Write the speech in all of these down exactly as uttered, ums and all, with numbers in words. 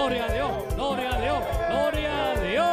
Gloria a Dios, gloria a Dios, gloria a Dios.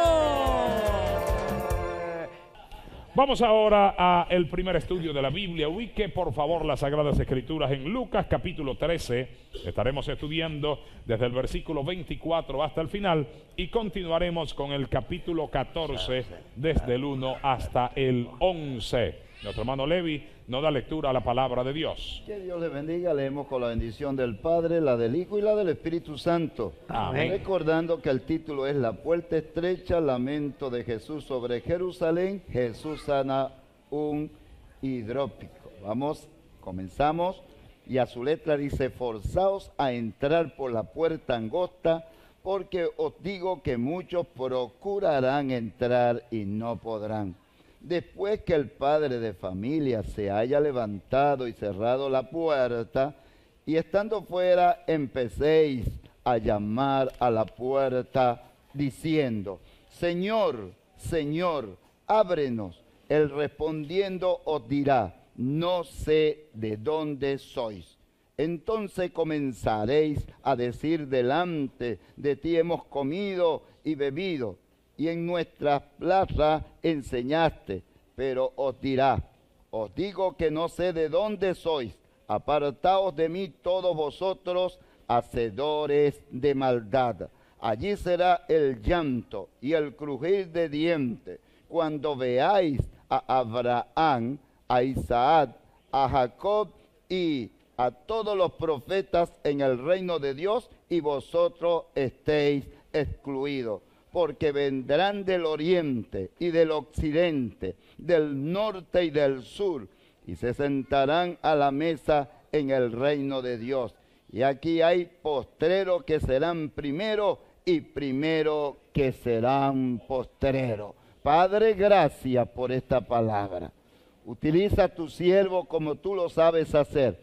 Vamos ahora a el primer estudio de la Biblia. Ubique por favor las Sagradas Escrituras en Lucas capítulo trece. Estaremos estudiando desde el versículo veinticuatro hasta el final y continuaremos con el capítulo catorce desde el uno hasta el once. Nuestro hermano Levi nos da lectura a la palabra de Dios. Que Dios le bendiga. Leemos con la bendición del Padre, la del Hijo y la del Espíritu Santo. Amén. Recordando que el título es La puerta estrecha, lamento de Jesús sobre Jerusalén. Jesús sana un hidrópico. Vamos, comenzamos. Y a su letra dice: forzaos a entrar por la puerta angosta, porque os digo que muchos procurarán entrar y no podrán. Después que el padre de familia se haya levantado y cerrado la puerta, y estando fuera empecéis a llamar a la puerta, diciendo: Señor, Señor, ábrenos. Él respondiendo os dirá: no sé de dónde sois. Entonces comenzaréis a decir delante de ti: hemos comido y bebido, y en nuestras plazas enseñaste. Pero os dirá: os digo que no sé de dónde sois. Apartaos de mí todos vosotros, hacedores de maldad. Allí será el llanto y el crujir de dientes, cuando veáis a Abraham, a Isaac, a Jacob y a todos los profetas en el reino de Dios, y vosotros estéis excluidos. Porque vendrán del oriente y del occidente, del norte y del sur, y se sentarán a la mesa en el reino de Dios. Y aquí hay postreros que serán primero, y primero que serán postreros. Padre, gracias por esta palabra. Utiliza a tu siervo como tú lo sabes hacer.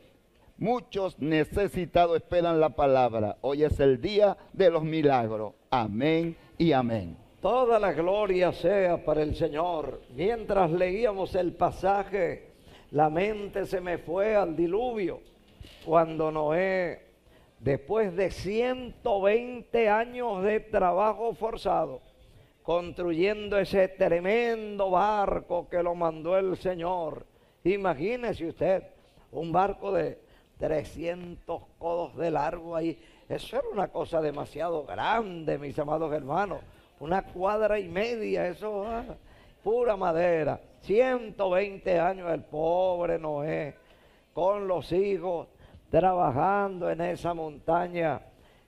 Muchos necesitados esperan la palabra. Hoy es el día de los milagros. Amén y amén. Toda la gloria sea para el Señor. Mientras leíamos el pasaje, la mente se me fue al diluvio, cuando Noé, después de ciento veinte años de trabajo forzado, construyendo ese tremendo barco que lo mandó el Señor. Imagínese usted, un barco de trescientos codos de largo ahí. Eso era una cosa demasiado grande, mis amados hermanos. Una cuadra y media, eso, ah, pura madera. ciento veinte años el pobre Noé, con los hijos, trabajando en esa montaña.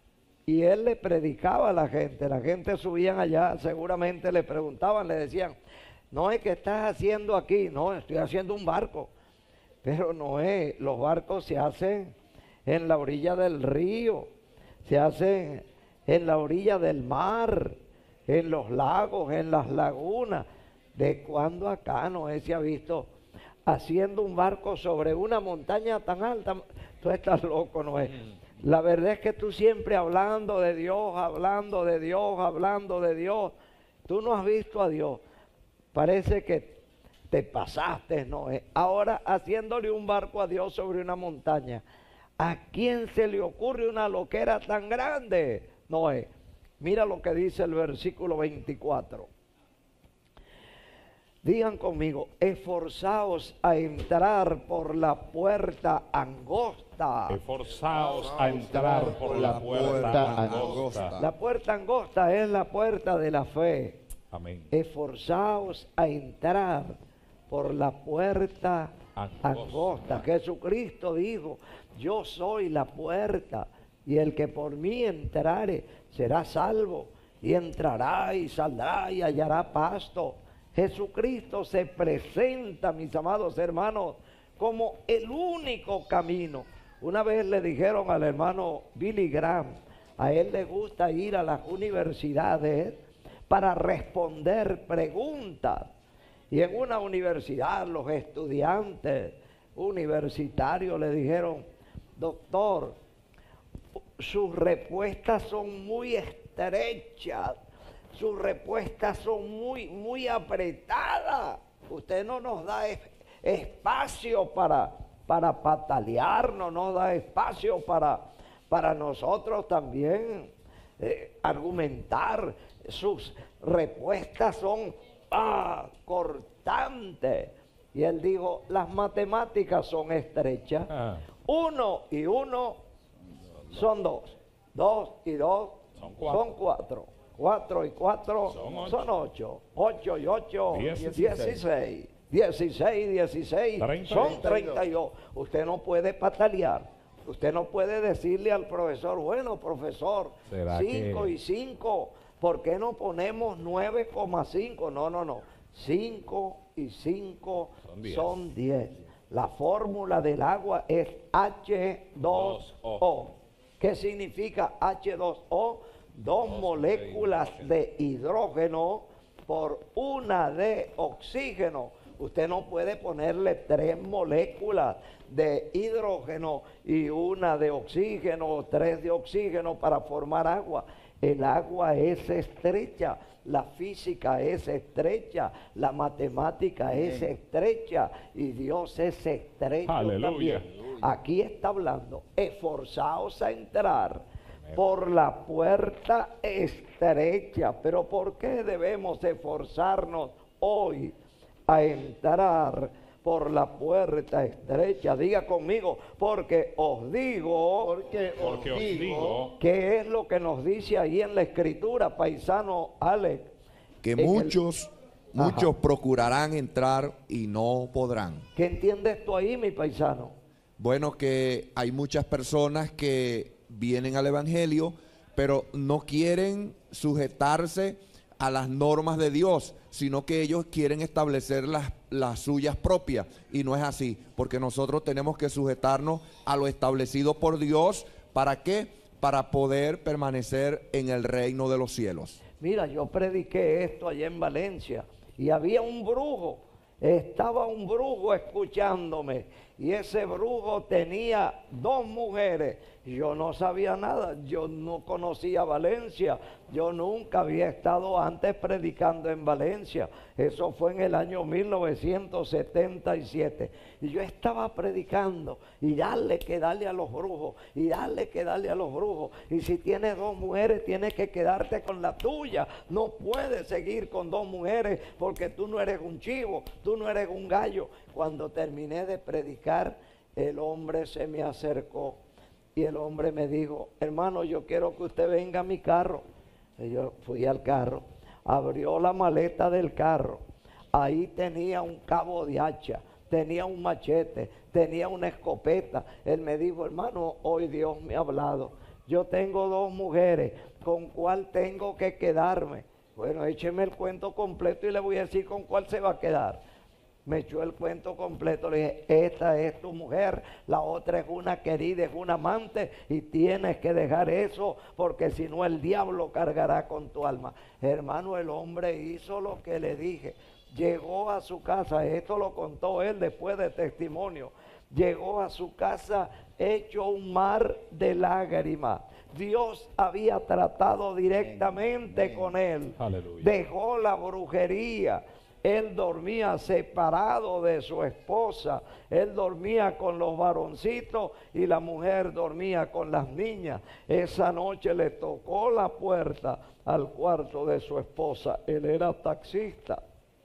Y él le predicaba a la gente. La gente subían allá, seguramente le preguntaban, le decían: Noé, ¿qué estás haciendo aquí? No, estoy haciendo un barco. Pero Noé, los barcos se hacen en la orilla del río, se hacen en la orilla del mar, en los lagos, en las lagunas. ¿De cuándo acá Noé se ha visto haciendo un barco sobre una montaña tan alta? Tú estás loco, Noé. La verdad es que tú siempre hablando de Dios, hablando de Dios, hablando de Dios. Tú no has visto a Dios. Parece que te pasaste, Noé. Ahora haciéndole un barco a Dios sobre una montaña. ¿A quién se le ocurre una loquera tan grande, Noé? Mira lo que dice el versículo veinticuatro. Digan conmigo: esforzaos a entrar por la puerta angosta. Esforzaos a entrar por la puerta angosta. La puerta angosta es la puerta de la fe. Amén. Esforzaos a entrar por la puerta angosta. angosta. Jesucristo dijo: yo soy la puerta, y el que por mí entrare será salvo, y entrará y saldrá y hallará pasto. Jesucristo se presenta, mis amados hermanos, como el único camino. Una vez le dijeron al hermano Billy Graham, a él le gusta ir a las universidades para responder preguntas. Y en una universidad los estudiantes universitarios le dijeron: doctor, sus respuestas son muy estrechas, sus respuestas son muy, muy apretadas. Usted no nos da es, espacio para, para patalear, no nos da espacio para, para nosotros también eh, argumentar, sus respuestas son ah, cortantes. Y él dijo, las matemáticas son estrechas. Ah. Uno y uno son dos. Dos y dos Son cuatro. son cuatro. Cuatro y cuatro Son ocho. son ocho. Ocho y ocho, Dieciséis. dieciséis. Dieciséis, dieciséis, Treinta y son dos. treinta y dos. Usted no puede patalear. Usted no puede decirle al profesor, bueno, profesor, ¿Será cinco que- y cinco, ¿por qué no ponemos nueve coma cinco? No, no, no. cinco y cinco Son diez. son diez. La fórmula del agua es H dos O. dos O. ¿Qué significa H dos O? Dos moléculas de hidrógeno por una de oxígeno. Usted no puede ponerle tres moléculas de hidrógeno y una de oxígeno o tres de oxígeno para formar agua. El agua es estrecha, la física es estrecha, la matemática es estrecha y Dios es estrecho Aleluya. también. Aquí está hablando, esforzaos a entrar por la puerta estrecha. Pero ¿por qué debemos esforzarnos hoy a entrar por la puerta estrecha? Diga conmigo, porque os digo, Porque, Porque os digo ¿qué es lo que nos dice ahí en la escritura, paisano Alex? que En el- muchos, muchos Ajá. procurarán entrar y no podrán. ¿Qué entiendes tú ahí, mi paisano? Bueno, que hay muchas personas que vienen al Evangelio, pero no quieren sujetarse a las normas de Dios, sino que ellos quieren establecer las, las suyas propias. Y no es así, porque nosotros tenemos que sujetarnos a lo establecido por Dios. ¿Para qué? Para poder permanecer en el reino de los cielos. Mira, yo prediqué esto allá en Valencia y había un brujo, estaba un brujo escuchándome y ese brujo tenía dos mujeres. Yo no sabía nada, yo no conocía Valencia, yo nunca había estado antes predicando en Valencia. Eso fue en el año mil novecientos setenta y siete. Y yo estaba predicando y dale que darle a los brujos, y dale que darle a los brujos. Y si tienes dos mujeres, tienes que quedarte con la tuya. No puedes seguir con dos mujeres porque tú no eres un chivo, tú no eres un gallo. Cuando terminé de predicar, el hombre se me acercó. Y el hombre me dijo, hermano, yo quiero que usted venga a mi carro. Y yo fui al carro, abrió la maleta del carro. Ahí tenía un cabo de hacha, tenía un machete, tenía una escopeta. Él me dijo, hermano, hoy Dios me ha hablado. Yo tengo dos mujeres, ¿con cuál tengo que quedarme? Bueno, écheme el cuento completo y le voy a decir con cuál se va a quedar. Me echó el cuento completo, le dije, esta es tu mujer, la otra es una querida, es una amante y tienes que dejar eso porque si no el diablo cargará con tu alma. Hermano, el hombre hizo lo que le dije, llegó a su casa, esto lo contó él después de testimonio, llegó a su casa hecho un mar de lágrimas. Dios había tratado directamente Amén. con él, Aleluya. dejó la brujería. Él dormía separado de su esposa, él dormía con los varoncitos y la mujer dormía con las niñas. Esa noche le tocó la puerta al cuarto de su esposa. Él era taxista,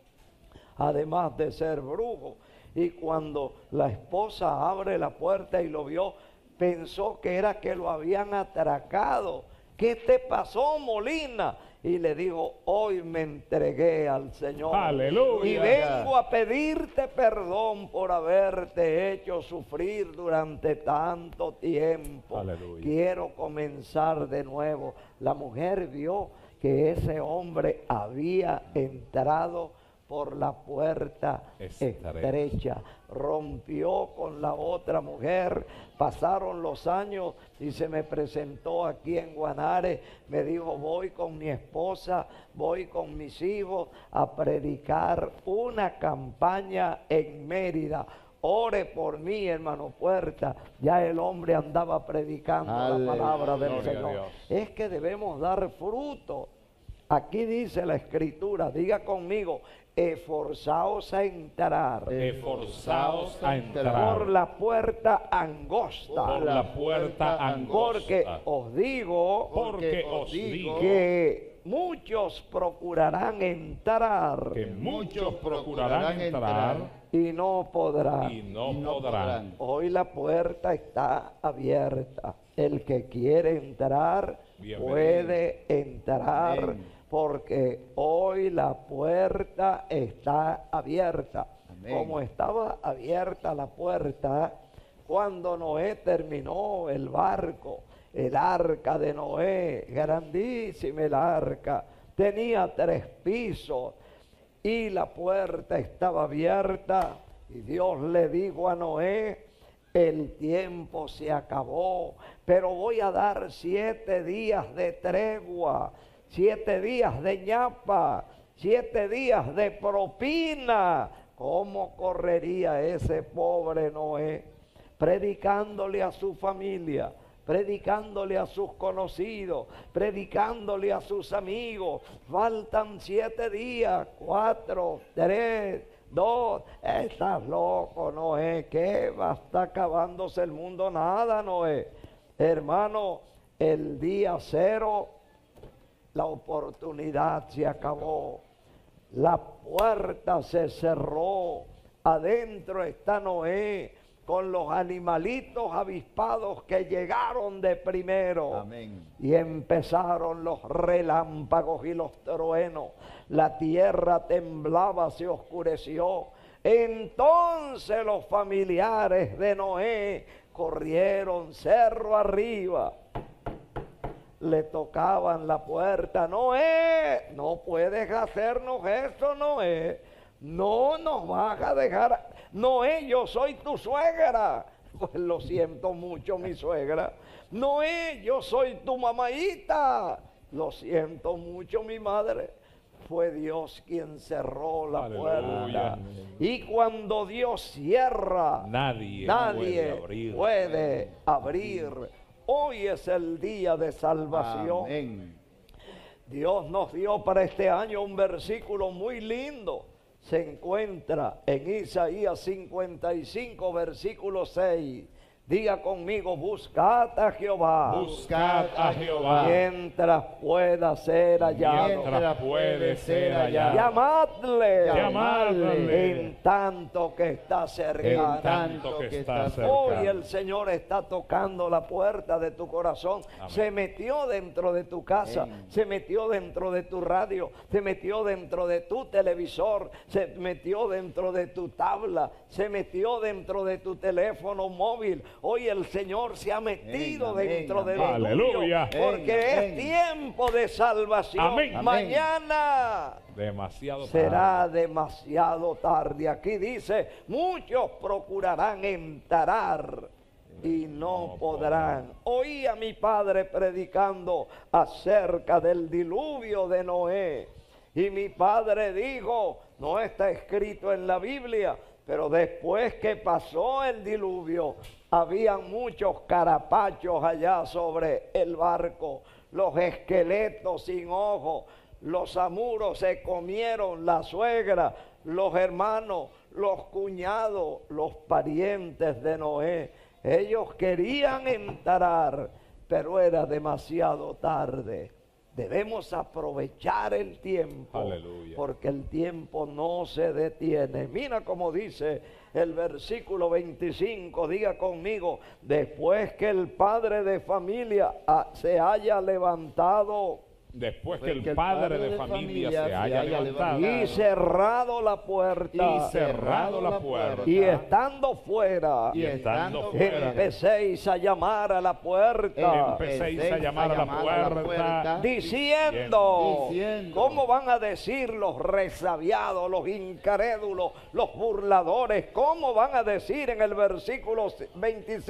además de ser brujo. Y cuando la esposa abre la puerta y lo vio, pensó que era que lo habían atracado. ¿Qué te pasó, Molina? Y le dijo, hoy me entregué al Señor. Aleluya. Y vengo a pedirte perdón por haberte hecho sufrir durante tanto tiempo. Aleluya. Quiero comenzar de nuevo. La mujer vio que ese hombre había entrado por la puerta Estrecha. estrecha, rompió con la otra mujer. Pasaron los años y se me presentó aquí en Guanare, me dijo, voy con mi esposa, voy con mis hijos a predicar una campaña en Mérida. Ore por mí, hermano Puerta. Ya el hombre andaba predicando Aleluya. la palabra del Gloria a Señor. Dios. Es que debemos dar fruto. Aquí dice la Escritura, diga conmigo, esforzaos a entrar Esforzaos a entrar por la puerta angosta, por la puerta porque angosta. os digo Porque os digo que muchos procurarán entrar que muchos procurarán entrar y no podrán. y no Y no podrán. podrán. Hoy la puerta está abierta. El que quiere entrar Bienvenido. puede entrar, Amén. porque hoy la puerta está abierta. Amén. Como estaba abierta la puerta cuando Noé terminó el barco, el arca de Noé, grandísima el arca, tenía tres pisos y la puerta estaba abierta, y Dios le dijo a Noé: el tiempo se acabó, pero voy a dar siete días de tregua, siete días de ñapa, siete días de propina. ¿Cómo correría ese pobre Noé? Predicándole a su familia, predicándole a sus conocidos, predicándole a sus amigos. Faltan siete días, cuatro, tres, dos. Estás loco, Noé. ¿Qué va? Está acabándose el mundo. Nada, Noé. Hermano, el día cero, la oportunidad se acabó. La puerta se cerró. Adentro está Noé con los animalitos avispados que llegaron de primero. Amén. Y empezaron los relámpagos y los truenos. La tierra temblaba, se oscureció. Entonces los familiares de Noé corrieron cerro arriba. Le tocaban la puerta. Noé, no puedes hacernos eso, Noé. No nos vas a dejar. Noé, yo soy tu suegra. Pues lo siento mucho, mi suegra. Noé, yo soy tu mamaíta. Lo siento mucho, mi madre. Fue Dios quien cerró la Aleluya. puerta. Y cuando Dios cierra, Nadie, nadie puede abrir. puede abrir. Hoy es el día de salvación. Amén. Dios nos dio para este año un versículo muy lindo. Se encuentra en Isaías cincuenta y cinco, versículo seis. Diga conmigo: buscad a Jehová Buscad a Jehová mientras pueda ser hallado. mientras puede ser hallado. Llamadle, Llamadle. en tanto que está En cercano. tanto que está cerca. Hoy el Señor está tocando la puerta de tu corazón. Amén. Se metió dentro de tu casa, Amén. se metió dentro de tu radio, se metió dentro de tu televisor, se metió dentro de tu tabla, se metió dentro de tu teléfono móvil. Hoy el Señor se ha metido Amén, dentro de amén. lo Aleluya. tuyo, porque Amén. es tiempo de salvación. Amén. Mañana Demasiado será tarde. demasiado tarde. Aquí dice: muchos procurarán entrar y no No podrán. Oí a mi padre predicando acerca del diluvio de Noé, y mi padre dijo: no está escrito en la Biblia, pero después que pasó el diluvio, habían muchos carapachos allá sobre el barco, los esqueletos sin ojos. Los amuros se comieron, la suegra, los hermanos, los cuñados, los parientes de Noé. Ellos querían entrar, pero era demasiado tarde. Debemos aprovechar el tiempo, Aleluya. porque el tiempo no se detiene. Mira cómo dice el versículo veinticinco, diga conmigo: después que el padre de familia ah, se haya levantado Después que el padre de familia se haya levantado y cerrado la puerta y cerrado la puerta y estando fuera, y estando fuera, empecéis a llamar a la puerta, empecéis a llamar a la puerta diciendo, diciendo. ¿cómo van a decir los resabiados, los incrédulos, los burladores? ¿Cómo van a decir en el versículo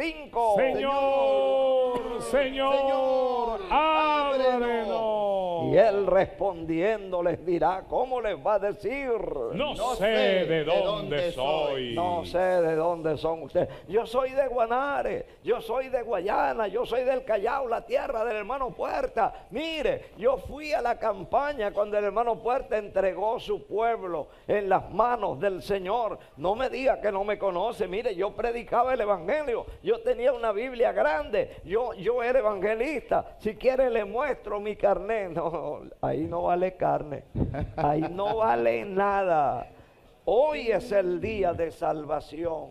veinticinco? Señor, Señor, ábrenos. Y Y él respondiendo les dirá, ¿cómo les va a decir? No, No sé sé de de dónde dónde soy. No sé de dónde son ustedes. Yo soy de Guanare, yo soy de Guayana, yo soy del Callao, la tierra del hermano Puerta. Mire, yo fui a la campaña cuando el hermano Puerta entregó su pueblo en las manos del Señor. No me diga que no me conoce. Mire, yo predicaba el evangelio, yo tenía una Biblia grande, yo, yo era evangelista. Si quiere le muestro mi carnet. No, ahí no vale carne, ahí no vale nada. Hoy es el día de salvación,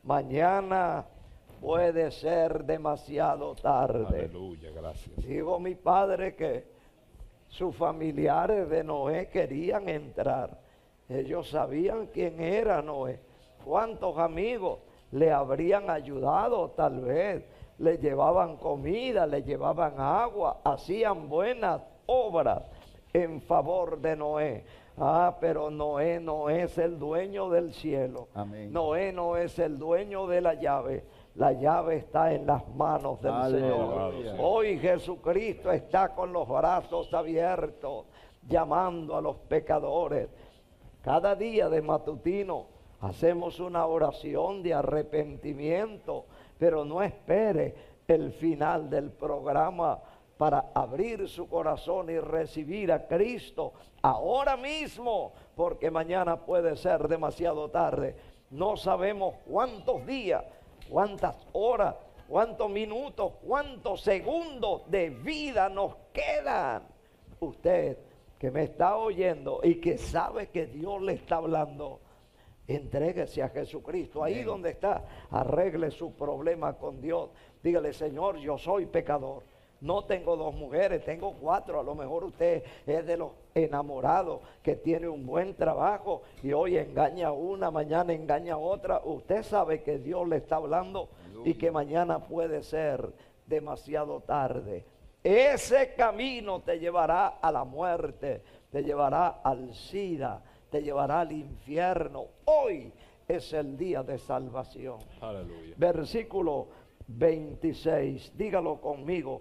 mañana puede ser demasiado tarde. Aleluya, gracias. Digo mi padre que sus familiares de Noé querían entrar. Ellos sabían quién era Noé. ¿Cuántos amigos le habrían ayudado? Tal vez le llevaban comida, le llevaban agua, hacían buenas obras en favor de Noé. Ah, pero Noé no es el dueño del cielo. Amén. Noé no es el dueño de la llave. La llave está en las manos del Aleluya. Señor. Hoy Jesucristo está con los brazos abiertos, llamando a los pecadores. Cada día de matutino hacemos una oración de arrepentimiento, pero no espere el final del programa para abrir su corazón y recibir a Cristo ahora mismo, porque mañana puede ser demasiado tarde. No sabemos cuántos días, cuántas horas, cuántos minutos, cuántos segundos de vida nos quedan. Usted que me está oyendo y que sabe que Dios le está hablando, entréguese a Jesucristo. Ahí Amén. donde está, arregle su problema con Dios. Dígale, Señor, yo soy pecador. No tengo dos mujeres, tengo cuatro. A lo mejor usted es de los enamorados que tiene un buen trabajo y hoy engaña a una, mañana engaña a otra. Usted sabe que Dios le está hablando y que mañana puede ser demasiado tarde. Ese camino te llevará a la muerte, te llevará al SIDA, te llevará al infierno. Hoy es el día de salvación. Aleluya. Versículo veintiséis, dígalo conmigo.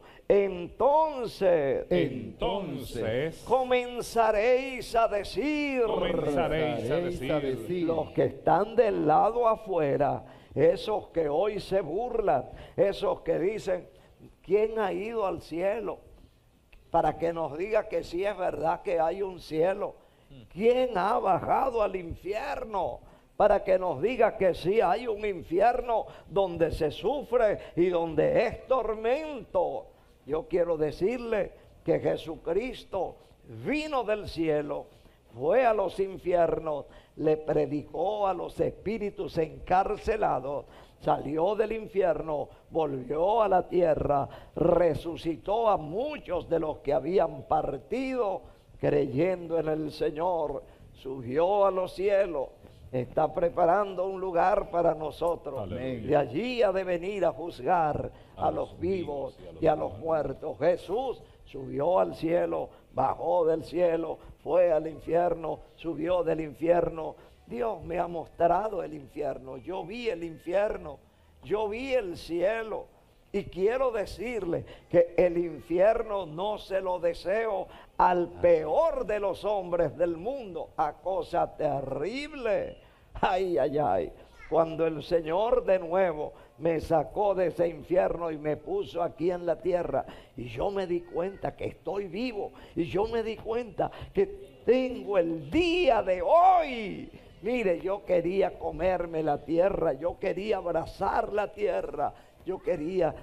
Entonces, Entonces, comenzaréis a decir, comenzaréis a decir, a decir. los que están del lado afuera, esos que hoy se burlan, esos que dicen, ¿quién ha ido al cielo? Para que nos diga que sí es verdad que hay un cielo. ¿Quién ha bajado al infierno? Para que nos diga que sí hay un infierno donde se sufre y donde es tormento. Yo quiero decirle que Jesucristo vino del cielo, fue a los infiernos, le predicó a los espíritus encarcelados, salió del infierno, volvió a la tierra, resucitó a muchos de los que habían partido creyendo en el Señor, subió a los cielos, está preparando un lugar para nosotros. Aleluya. De allí ha de venir a juzgar a, a los vivos y a los muertos. Jesús subió al cielo, bajó del cielo, fue al infierno, subió del infierno. Dios me ha mostrado el infierno. Yo vi el infierno, yo vi el cielo. Y quiero decirle que el infierno no se lo deseo al peor de los hombres del mundo, a cosa terrible. Ay, ay, ay. Cuando el Señor de nuevo me sacó de ese infierno y me puso aquí en la tierra, y yo me di cuenta que estoy vivo, y yo me di cuenta que tengo el día de hoy. Mire, yo quería comerme la tierra, yo quería abrazar la tierra, yo quería,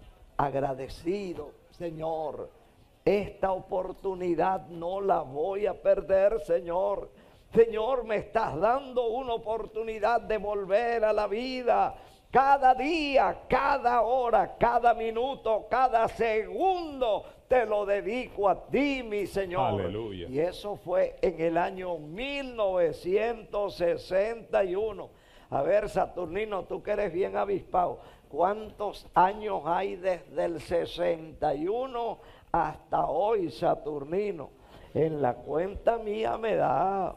agradecido, Señor, esta oportunidad no la voy a perder, Señor. Señor, me estás dando una oportunidad de volver a la vida. Cada día, cada hora, cada minuto, cada segundo, te lo dedico a ti, mi Señor. Aleluya. Y eso fue en el año mil novecientos sesenta y uno. A ver, Saturnino, tú que eres bien avispado, ¿cuántos años hay desde el sesenta y uno hasta hoy, Saturnino? En la cuenta mía me da...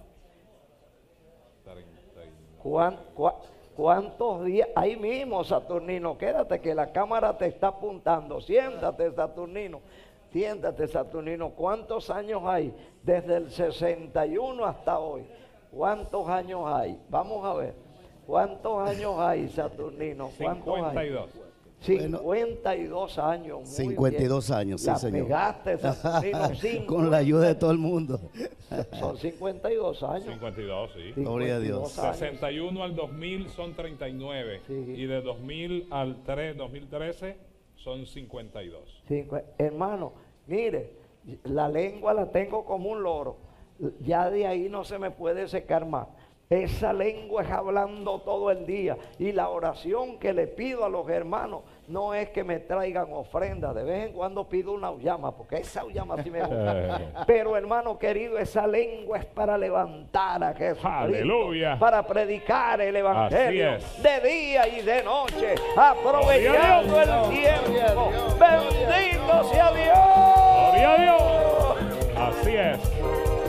¿Cuán, cuán, ¿Cuántos días? Ahí mismo, Saturnino, quédate que la cámara te está apuntando. Siéntate, Saturnino. Siéntate, Saturnino. ¿Cuántos años hay desde el sesenta y uno hasta hoy? ¿Cuántos años hay? Vamos a ver. ¿Cuántos años hay, Saturnino? ¿Cuántos cincuenta y hay? dos. cincuenta y dos años. Muy cincuenta y dos bien. años, sí, La señor. pegaste, Saturnino. Con la ayuda de todo el mundo. Son cincuenta y dos años. cincuenta y dos, sí. Gloria a Dios. cincuenta y dos años. sesenta y uno al dos mil son treinta y nueve. Sí. Y de dos mil al dos mil trece son cincuenta y dos. Cincu- Hermano, mire, la lengua la tengo como un loro. Ya de ahí no se me puede secar más. Esa lengua es hablando todo el día. Y la oración que le pido a los hermanos no es que me traigan ofrendas. De vez en cuando pido una auyama, porque esa auyama sí me gusta. Pero hermano querido, esa lengua es para levantar a Jesucristo. Aleluya. Para predicar el evangelio Así es. de día y de noche. Aprovechando Gloria el a tiempo. Dios. Bendito sea Dios. Gloria a Dios. Así es.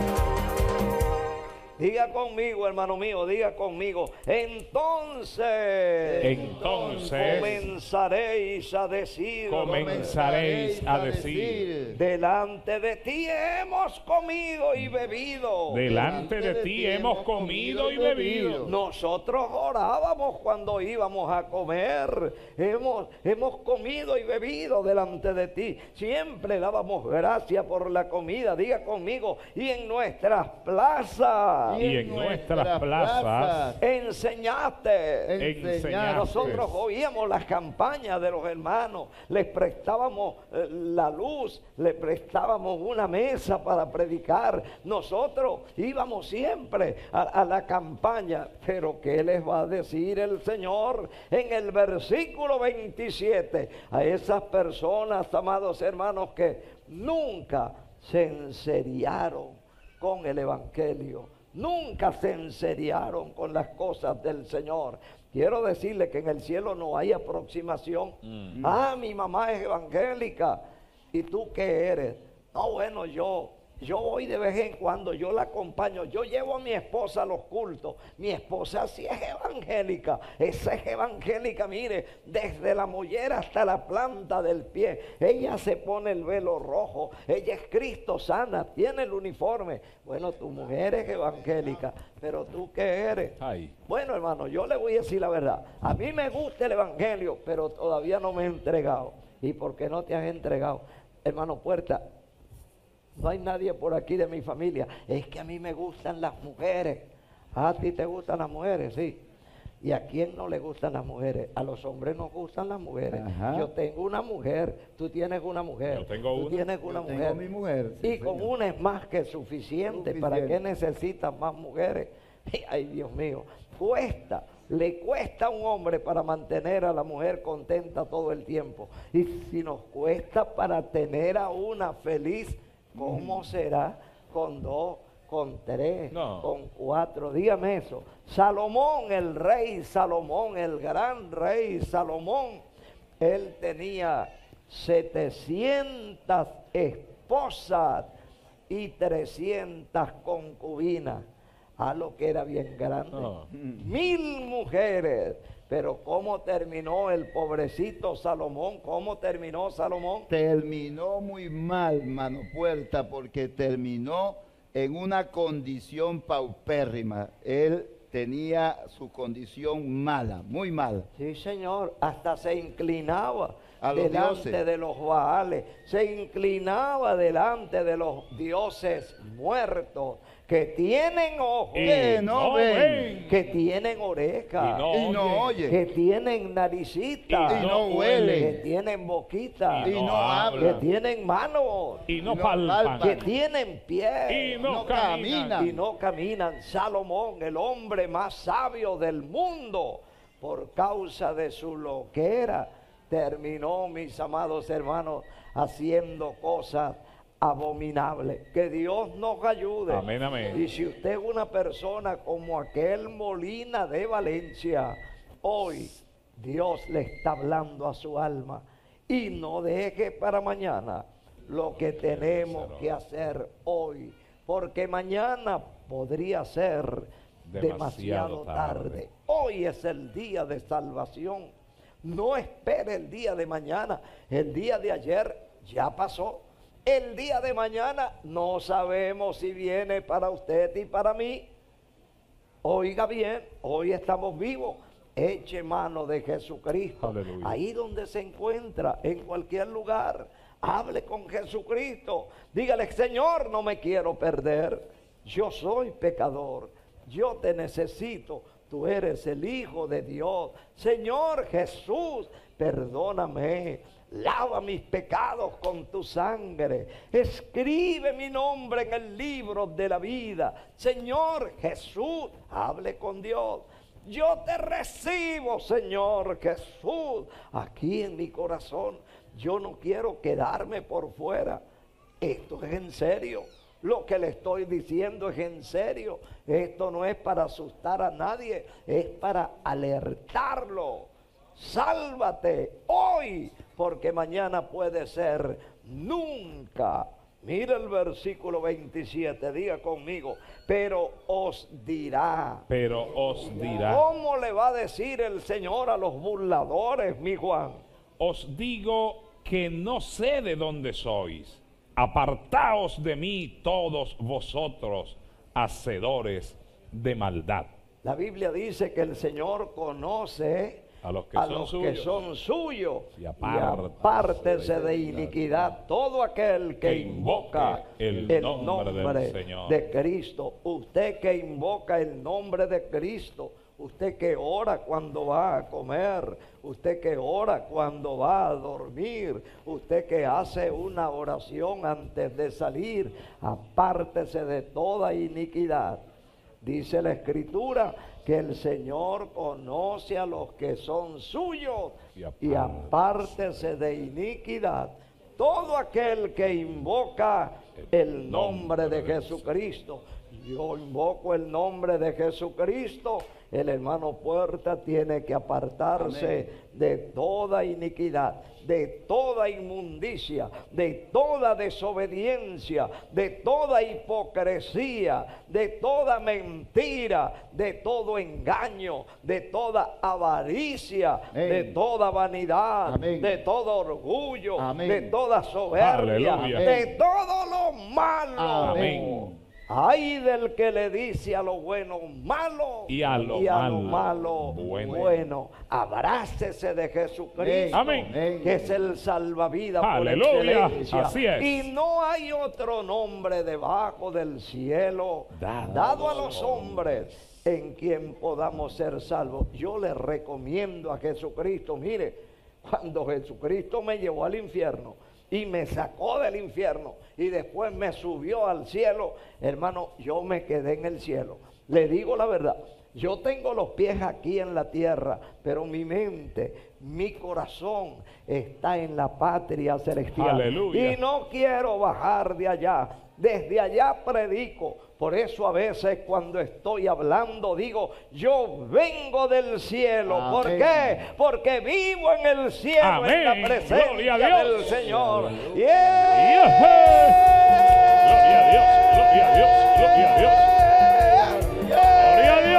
Diga conmigo, hermano mío, diga conmigo. Entonces, Entonces comenzaréis a decir, comenzaréis a decir, delante de ti hemos comido y bebido. delante de ti hemos comido y bebido. Nosotros orábamos cuando íbamos a comer. Hemos, hemos comido y bebido delante de ti. Siempre dábamos gracias por la comida. Diga conmigo. Y en nuestras plazas Y en nuestras plazas enseñaste. enseñaste. Nosotros oíamos las campañas de los hermanos, les prestábamos eh, la luz, les prestábamos una mesa para predicar. Nosotros íbamos siempre a, a la campaña. Pero ¿qué les va a decir el Señor en el versículo veintisiete? A esas personas, amados hermanos, que nunca se enseriaron con el Evangelio. Nunca se enseriaron con las cosas del Señor. Quiero decirle que en el cielo no hay aproximación. Mm. Ah, mi mamá es evangélica. ¿Y tú qué eres? No, bueno, yo, yo voy de vez en cuando, yo la acompaño. Yo llevo a mi esposa a los cultos. Mi esposa sí es evangélica. Esa es evangélica, mire, desde la mollera hasta la planta del pie. Ella se pone el velo rojo. Ella es Cristo sana, tiene el uniforme. Bueno, tu mujer es evangélica, pero ¿tú qué eres? Ay. Bueno, hermano, yo le voy a decir la verdad. A mí me gusta el evangelio, pero todavía no me he entregado. ¿Y por qué no te has entregado? Hermano Puerta, no hay nadie por aquí de mi familia. Es que a mí me gustan las mujeres. ¿A ti te gustan las mujeres? Sí. ¿Y a quién no le gustan las mujeres? A los hombres nos gustan las mujeres. Ajá. Yo tengo una mujer, tú tienes una mujer. Yo tengo tú una. tienes una Yo mujer. tengo mi mujer, sí, y con señor. una es más que suficiente. ¿Para Suficiente. qué necesitas más mujeres? Ay, Dios mío. Cuesta, le cuesta a un hombre para mantener a la mujer contenta todo el tiempo. Y si nos cuesta para tener a una feliz, ¿cómo será con dos, con tres, No. con cuatro? Dígame eso. Salomón, el rey Salomón, el gran rey Salomón, él tenía setecientas esposas y trescientas concubinas. A lo que era bien grande. No. Mil mujeres. Pero ¿cómo terminó el pobrecito Salomón? ¿Cómo terminó Salomón? Terminó muy mal, mano Puerta, porque terminó en una condición paupérrima. Él tenía su condición mala, muy mala. Sí, señor. Hasta se inclinaba A los delante dioses. de los Baales. Se inclinaba delante de los dioses muertos que tienen ojos, Y Que no ven. que tienen orejas, Y no Y no oye. oye. que tienen naricita, Y no huele. que tienen boquita, Y Y no no habla. que habla. tienen manos, Y no Y no palpan. palpan. que tienen pies Y no No caminan. camina. y no caminan. Salomón, el hombre más sabio del mundo, por causa de su loquera, terminó, mis amados hermanos, haciendo cosas abominables. Que Dios nos ayude. Amén, amén. Y si usted es una persona como aquel Molina de Valencia, hoy Dios le está hablando a su alma. Y no deje para mañana lo que tenemos que hacer hoy, porque mañana podría ser Demasiado demasiado tarde. tarde. Hoy es el día de salvación. No espere el día de mañana. El día de ayer ya pasó. El día de mañana no sabemos si viene para usted y para mí. Oiga bien, hoy estamos vivos. Eche mano de Jesucristo. Aleluya. Ahí donde se encuentra, en cualquier lugar, hable con Jesucristo. Dígale: Señor, no me quiero perder. Yo soy pecador. Yo te necesito. Tú eres el Hijo de Dios. Señor Jesús, perdóname. Lava mis pecados con tu sangre. Escribe mi nombre en el libro de la vida. Señor Jesús, hable con Dios. Yo te recibo, Señor Jesús, aquí en mi corazón. Yo no quiero quedarme por fuera. Esto es en serio. Lo que le estoy diciendo es en serio. Esto no es para asustar a nadie, es para alertarlo. Sálvate hoy, porque mañana puede ser nunca. Mira el versículo veintisiete, diga conmigo: pero os dirá. Pero os dirá. ¿Cómo le va a decir el Señor a los burladores, mi Juan? Os digo que no sé de dónde sois. Apartaos de mí todos vosotros, hacedores de maldad. La Biblia dice que el Señor conoce a los que a son los suyos. que son suyos, Y y apártese apártese de iniquidad todo aquel que que invoca invoque el nombre, del Señor. de Cristo. Usted que invoca el nombre de Cristo, usted que ora cuando va a comer, usted que ora cuando va a dormir, usted que hace una oración antes de salir, apártese de toda iniquidad. Dice la Escritura que el Señor conoce a los que son suyos, y apártese de iniquidad todo aquel que invoca el nombre de Jesucristo. Yo invoco el nombre de Jesucristo. El hermano Puerta tiene que apartarse Amén. de toda iniquidad, de toda inmundicia, de toda desobediencia, de toda hipocresía, de toda mentira, de todo engaño, de toda avaricia, Amén. de toda vanidad, Amén. de todo orgullo, Amén. de toda soberbia, Aleluya. de todo lo malo. Amén. Ay del que le dice a lo bueno malo Y a lo malo, malo bueno. bueno. Abrácese de Jesucristo, Amén. que es el salvavidas por Aleluya. excelencia. Así es. Y no hay otro nombre debajo del cielo Dado dado a los hombres en quien podamos ser salvos. Yo le recomiendo a Jesucristo. Mire, cuando Jesucristo me llevó al infierno y me sacó del infierno y después me subió al cielo, hermano, yo me quedé en el cielo. Le digo la verdad, yo tengo los pies aquí en la tierra, pero mi mente, mi corazón está en la patria celestial. Aleluya. Y no quiero bajar de allá. Desde allá predico. Por eso a veces cuando estoy hablando digo: yo vengo del cielo. Amén. ¿Por qué? Porque vivo en el cielo, Amén. en la presencia Gloria a Dios. del Señor. Yeah. Yeah. Gloria a Dios, gloria a Dios, gloria a Dios. Gloria a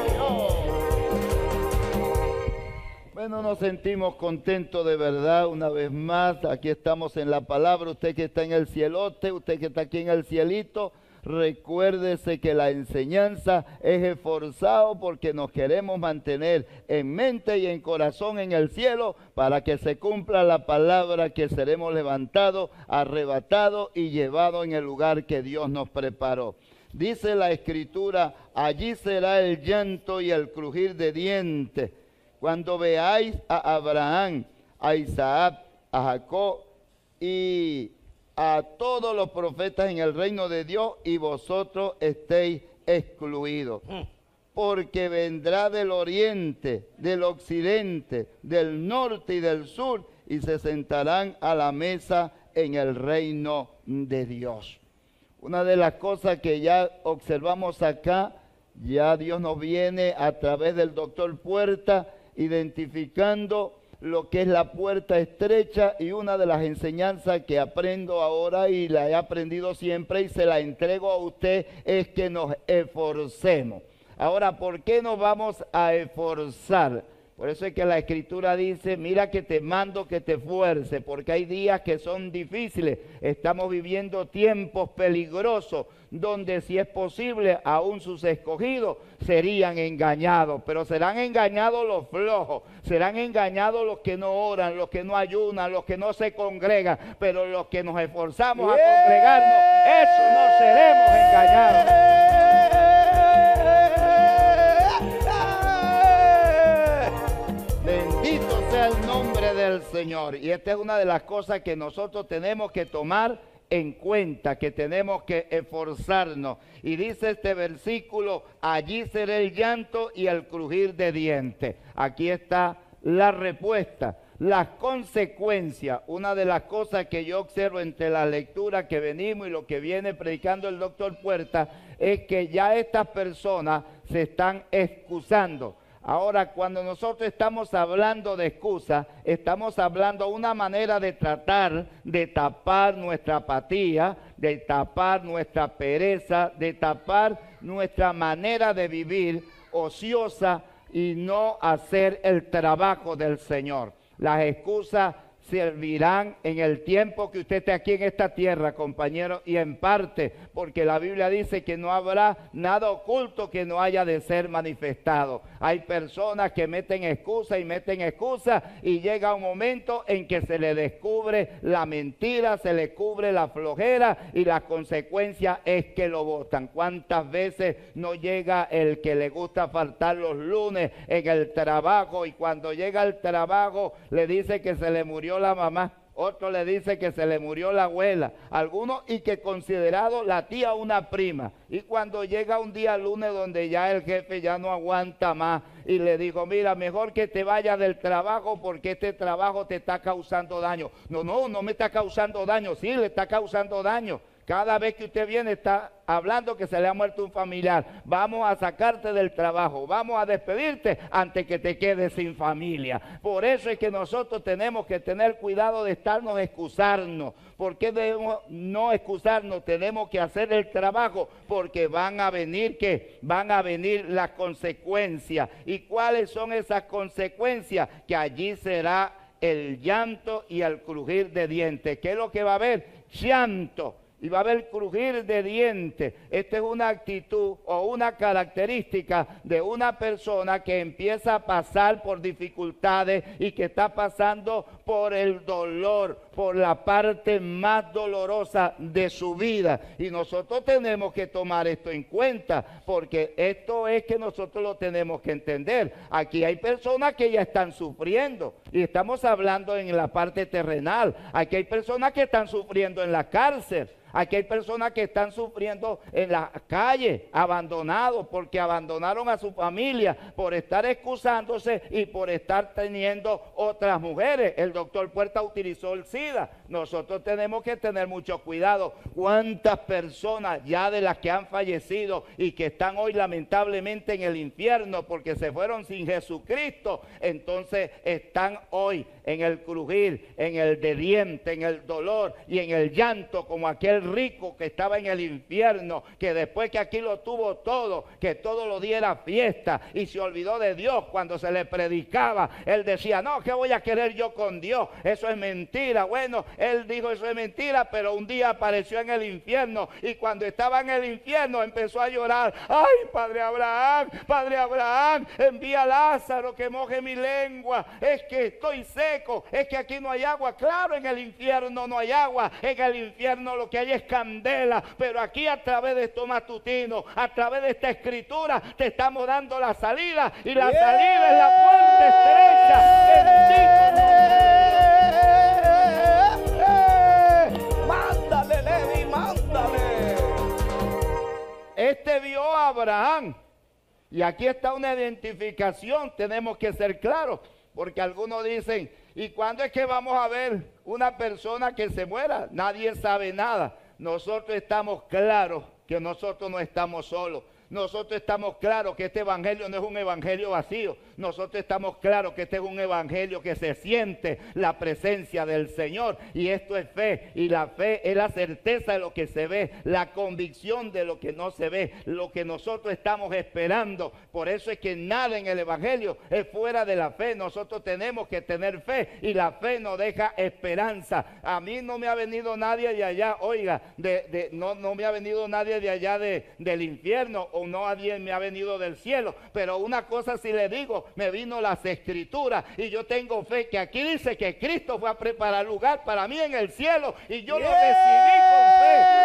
Dios. Bueno, nos sentimos contentos de verdad una vez más. Aquí estamos en la palabra. Usted que está en el cielote, usted que está aquí en el cielito, recuérdese que la enseñanza es esforzado porque nos queremos mantener en mente y en corazón en el cielo para que se cumpla la palabra, que seremos levantados, arrebatados y llevados en el lugar que Dios nos preparó. Dice la Escritura: allí será el llanto y el crujir de dientes cuando veáis a Abraham, a Isaac, a Jacob y a todos los profetas en el reino de Dios, y vosotros estéis excluidos. Porque vendrá del oriente, del occidente, del norte y del sur, y se sentarán a la mesa en el reino de Dios. Una de las cosas que ya observamos acá, ya Dios nos viene a través del doctor Puerta identificando lo que es la puerta estrecha, y una de las enseñanzas que aprendo ahora y la he aprendido siempre y se la entrego a usted es que nos esforcemos. Ahora, ¿por qué nos vamos a esforzar? Por eso es que la Escritura dice, mira que te mando que te esfuerces, porque hay días que son difíciles. Estamos viviendo tiempos peligrosos, donde si es posible, aún sus escogidos serían engañados. Pero serán engañados los flojos, serán engañados los que no oran, los que no ayunan, los que no se congregan. Pero los que nos esforzamos a congregarnos, eso no seremos engañados. Bendito sea el nombre del Señor. Y esta es una de las cosas que nosotros tenemos que tomar en cuenta, que tenemos que esforzarnos. Y dice este versículo, allí será el llanto y el crujir de dientes. Aquí está la respuesta. Las consecuencias, una de las cosas que yo observo entre la lectura que venimos y lo que viene predicando el doctor Puerta, es que ya estas personas se están excusando. Ahora, cuando nosotros estamos hablando de excusa, estamos hablando de una manera de tratar de tapar nuestra apatía, de tapar nuestra pereza, de tapar nuestra manera de vivir ociosa y no hacer el trabajo del Señor. Las excusas servirán en el tiempo que usted esté aquí en esta tierra, compañero, y en parte, porque la Biblia dice que no habrá nada oculto que no haya de ser manifestado. Hay personas que meten excusa y meten excusa y llega un momento en que se le descubre la mentira, se le cubre la flojera y la consecuencia es que lo botan. ¿Cuántas veces no llega el que le gusta faltar los lunes en el trabajo y cuando llega al trabajo le dice que se le murió la mamá? Otro le dice que se le murió la abuela, algunos y que considerado la tía una prima. Y cuando llega un día lunes donde ya el jefe ya no aguanta más y le dijo, mira, mejor que te vayas del trabajo porque este trabajo te está causando daño. No, no, no me está causando daño, sí, le está causando daño. Cada vez que usted viene está hablando que se le ha muerto un familiar. Vamos a sacarte del trabajo, vamos a despedirte antes que te quedes sin familia. Por eso es que nosotros tenemos que tener cuidado de estarnos excusarnos. ¿Por qué debemos no excusarnos? Tenemos que hacer el trabajo porque van a venir, ¿qué? Van a venir las consecuencias. ¿Y cuáles son esas consecuencias? Que allí será el llanto y el crujir de dientes. ¿Qué es lo que va a haber? Llanto. Y va a haber crujir de dientes. Esta es una actitud o una característica de una persona que empieza a pasar por dificultades y que está pasando por el dolor, por la parte más dolorosa de su vida. Y nosotros tenemos que tomar esto en cuenta, porque esto es que nosotros lo tenemos que entender. Aquí hay personas que ya están sufriendo y estamos hablando en la parte terrenal. Aquí hay personas que están sufriendo en la cárcel. Aquí hay personas que están sufriendo en la calle, abandonados, porque abandonaron a su familia por estar excusándose y por estar teniendo otras mujeres. El doctor Puerta utilizó el SIDA. Nosotros tenemos que tener mucho cuidado. ¿Cuántas personas ya de las que han fallecido y que están hoy lamentablemente en el infierno porque se fueron sin Jesucristo? Entonces están hoy en el crujir, en el de diente, en el dolor y en el llanto, como aquel rico que estaba en el infierno, que después que aquí lo tuvo todo, que todo lo diera fiesta y se olvidó de Dios cuando se le predicaba. Él decía, no, ¿qué voy a querer yo con Dios? Eso es mentira. Bueno, él dijo eso es mentira, pero un día apareció en el infierno y cuando estaba en el infierno empezó a llorar. Ay, Padre Abraham, Padre Abraham, envía a Lázaro que moje mi lengua. Es que estoy seco, es que aquí no hay agua. Claro, en el infierno no hay agua, en el infierno lo que hay es candela, pero aquí a través de estos matutinos, a través de esta escritura, te estamos dando la salida, y la yeah. salida es la puerta estrecha. Mándale, Levi, mándale. Este vio a Abraham, y aquí está una identificación, tenemos que ser claros, porque algunos dicen, ¿y cuándo es que vamos a ver una persona que se muera? Nadie sabe nada. Nosotros estamos claros que nosotros no estamos solos. Nosotros estamos claros que este evangelio no es un evangelio vacío. Nosotros estamos claros que este es un evangelio que se siente la presencia del Señor. Y esto es fe. Y la fe es la certeza de lo que se ve, la convicción de lo que no se ve, lo que nosotros estamos esperando. Por eso es que nada en el evangelio es fuera de la fe. Nosotros tenemos que tener fe y la fe nos deja esperanza. A mí no me ha venido nadie de allá, oiga, de, de, no, no me ha venido nadie de allá de, del infierno, o no nadie me ha venido del cielo, pero una cosa sí le digo, me vino las escrituras y yo tengo fe que aquí dice que Cristo fue a preparar lugar para mí en el cielo y yo lo recibí con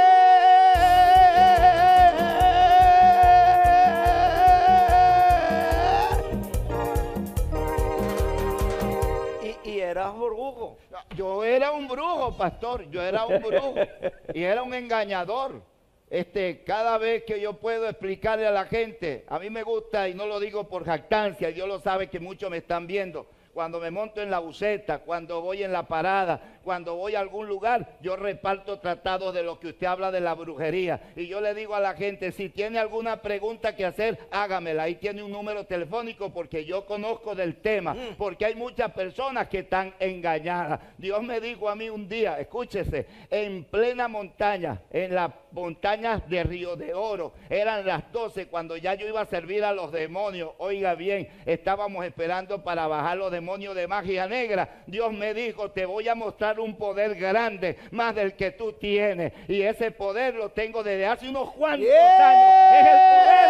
fe. Y, y eras brujo. Yo era un brujo, pastor, yo era un brujo y era un engañador. Este, cada vez que yo puedo explicarle a la gente, a mí me gusta, y no lo digo por jactancia, Dios lo sabe que muchos me están viendo, cuando me monto en la buseta, cuando voy en la parada, cuando voy a algún lugar, yo reparto tratados de lo que usted habla de la brujería. Y yo le digo a la gente, si tiene alguna pregunta que hacer, hágamela. Ahí tiene un número telefónico porque yo conozco del tema. Porque hay muchas personas que están engañadas. Dios me dijo a mí un día, escúchese, en plena montaña, en las montañas de Río de Oro, eran las doce cuando ya yo iba a servir a los demonios. Oiga bien, estábamos esperando para bajar los demonios de magia negra. Dios me dijo, te voy a mostrar un poder grande, más del que tú tienes, y ese poder lo tengo desde hace unos cuantos yeah. años. Es el poder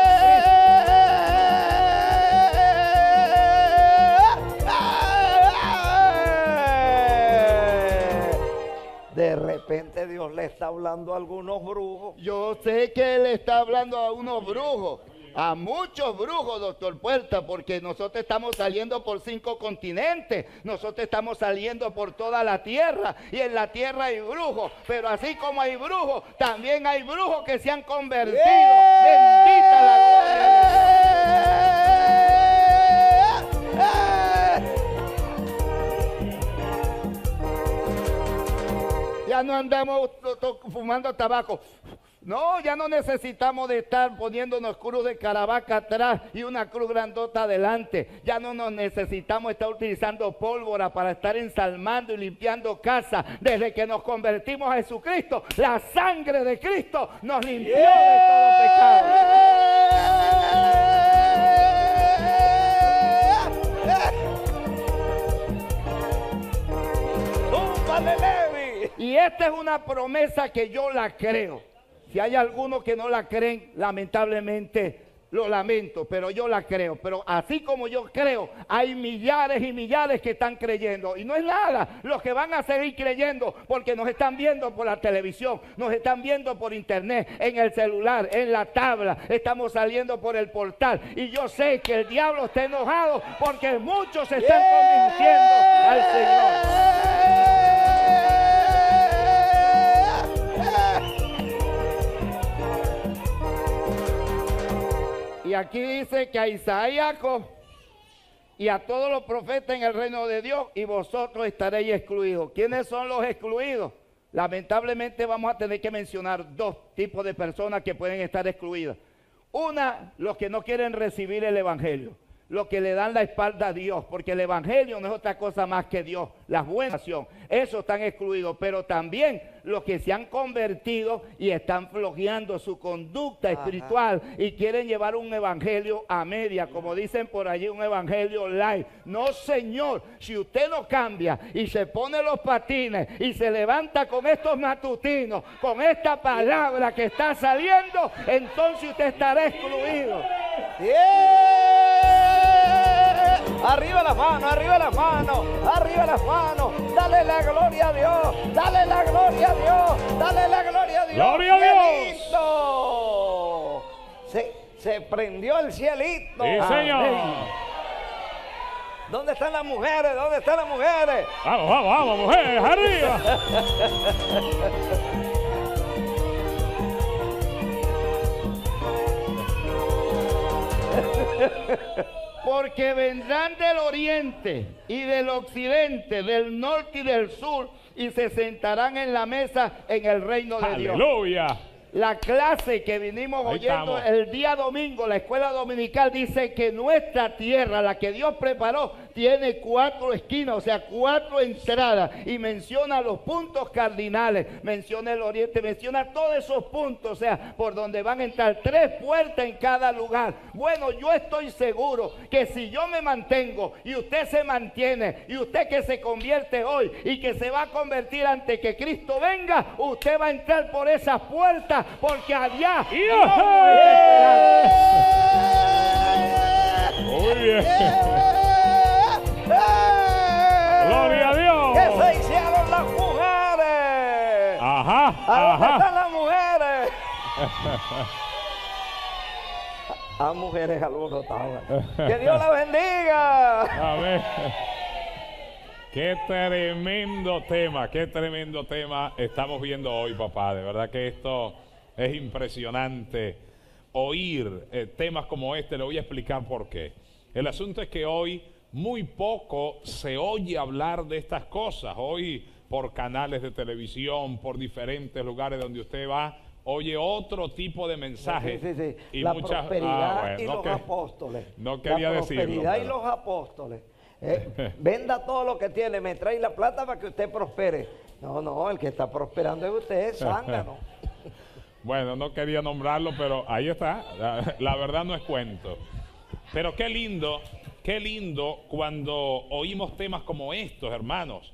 de Jesucristo. De repente Dios le está hablando a algunos brujos. Yo sé que Él está hablando a unos brujos, a muchos brujos, doctor Puerta, porque nosotros estamos saliendo por cinco continentes, nosotros estamos saliendo por toda la tierra, y en la tierra hay brujos, pero así como hay brujos, también hay brujos que se han convertido. Yeah. Bendita la gloria. Ya no andamos fumando tabaco. No, ya no necesitamos de estar poniéndonos cruz de Caravaca atrás y una cruz grandota adelante. Ya no nos necesitamos estar utilizando pólvora para estar ensalmando y limpiando casa. Desde que nos convertimos a Jesucristo, la sangre de Cristo nos limpió yeah. de todo pecado. Y esta es una promesa que yo la creo. Si hay algunos que no la creen, lamentablemente lo lamento, pero yo la creo. Pero así como yo creo, hay millares y millares que están creyendo. Y no es nada, los que van a seguir creyendo, porque nos están viendo por la televisión, nos están viendo por internet, en el celular, en la tabla, estamos saliendo por el portal. Y yo sé que el diablo está enojado porque muchos se están convirtiendo al Señor. Y aquí dice que a Isaías y a todos los profetas en el reino de Dios, y vosotros estaréis excluidos. ¿Quiénes son los excluidos? Lamentablemente vamos a tener que mencionar dos tipos de personas que pueden estar excluidas. Una, los que no quieren recibir el evangelio, los que le dan la espalda a Dios, porque el evangelio no es otra cosa más que Dios, la buena acción. Esos están excluidos, pero también los que se han convertido y están flojeando su conducta Ajá. espiritual y quieren llevar un evangelio a media, como dicen por allí, un evangelio light. No, señor, si usted no cambia y se pone los patines y se levanta con estos matutinos, con esta palabra que está saliendo, entonces usted estará excluido. Yeah. Arriba las manos, arriba las manos, arriba las manos. Dale la gloria a Dios, dale la gloria a Dios, dale la gloria a Dios. ¡Gloria a Dios! ¡Cielito! Se, se prendió el cielito. ¡Sí, señor! Amén. ¿Dónde están las mujeres? ¿Dónde están las mujeres? Vamos, vamos, vamos, mujeres, arriba. Porque vendrán del oriente y del occidente, del norte y del sur, y se sentarán en la mesa en el reino de Dios. Aleluya. La clase que vinimos Ahí oyendo estamos. el día domingo, la escuela dominical, dice que nuestra tierra, la que Dios preparó, tiene cuatro esquinas, o sea, cuatro entradas, y menciona los puntos cardinales, menciona el oriente, menciona todos esos puntos, o sea, por donde van a entrar tres puertas en cada lugar. Bueno, yo estoy seguro que si yo me mantengo y usted se mantiene, y usted que se convierte hoy y que se va a convertir antes que Cristo venga, usted va a entrar por esas puertas, porque allá Dios nos está esperando. Muy bien. Gloria a Dios. Que se hicieron las mujeres. Ajá, ¿A dónde ajá. están las mujeres? A mujeres alborotadas. Que Dios la bendiga. Amén. Qué tremendo tema, qué tremendo tema estamos viendo hoy, papá. De verdad que esto es impresionante. Oír eh, temas como este, le voy a explicar por qué. El asunto es que hoy muy poco se oye hablar de estas cosas. Hoy por canales de televisión, por diferentes lugares donde usted va, oye otro tipo de mensajes. Sí, sí, sí. Y La muchas, prosperidad ah, bueno, y no los que- apóstoles. no quería la decirlo, prosperidad y pero- los apóstoles. Eh, venda todo lo que tiene, me trae la plata para que usted prospere. No, no, el que está prosperando es usted, es zángano. Bueno, no quería nombrarlo, pero ahí está. La, la verdad no es cuento. Pero qué lindo, qué lindo cuando oímos temas como estos, hermanos.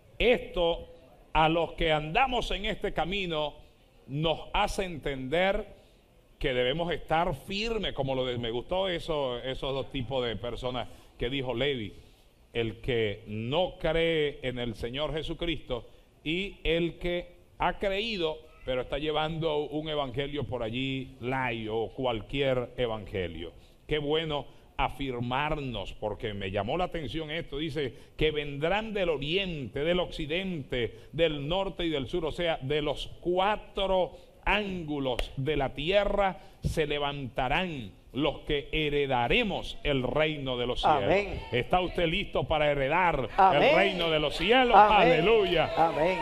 Esto, a los que andamos en este camino, nos hace entender que debemos estar firmes, como lo de, me gustó eso, esos dos tipos de personas que dijo Levi, el que no cree en el Señor Jesucristo y el que ha creído, pero está llevando un evangelio por allí, light o cualquier evangelio. Qué bueno afirmarnos, porque me llamó la atención esto, dice que vendrán del oriente, del occidente, del norte y del sur, o sea, de los cuatro ángulos de la tierra se levantarán los que heredaremos el reino de los cielos. Amén. ¿Está usted listo para heredar Amén. el reino de los cielos? Amén. Aleluya. Amén.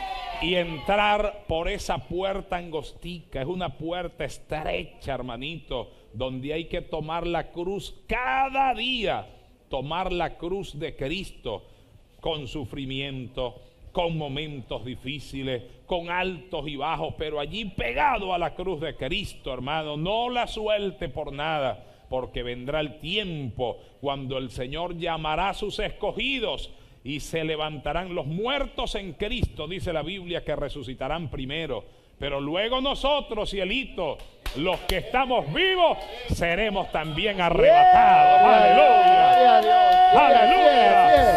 Y entrar por esa puerta angostica, es una puerta estrecha, hermanito, donde hay que tomar la cruz cada día, tomar la cruz de Cristo, con sufrimiento, con momentos difíciles, con altos y bajos, pero allí pegado a la cruz de Cristo, hermano, no la suelte por nada, porque vendrá el tiempo cuando el Señor llamará a sus escogidos y se levantarán los muertos en Cristo, dice la Biblia, que resucitarán primero. Pero luego nosotros, cielito, los que estamos vivos, seremos también arrebatados. ¡Aleluya! Gloria a Dios. ¡Aleluya! Así es,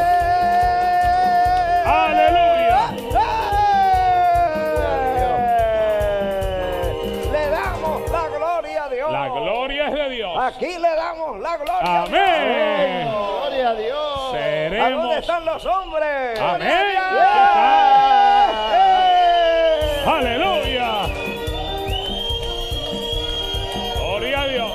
así es. ¡Aleluya! Le damos la gloria a Dios. La gloria es de Dios. Aquí le damos la gloria. Amén. Gloria a Dios. ¿A dónde Seremos. están los hombres? Amén. ¡Yeah! Aleluya. Gloria a Dios.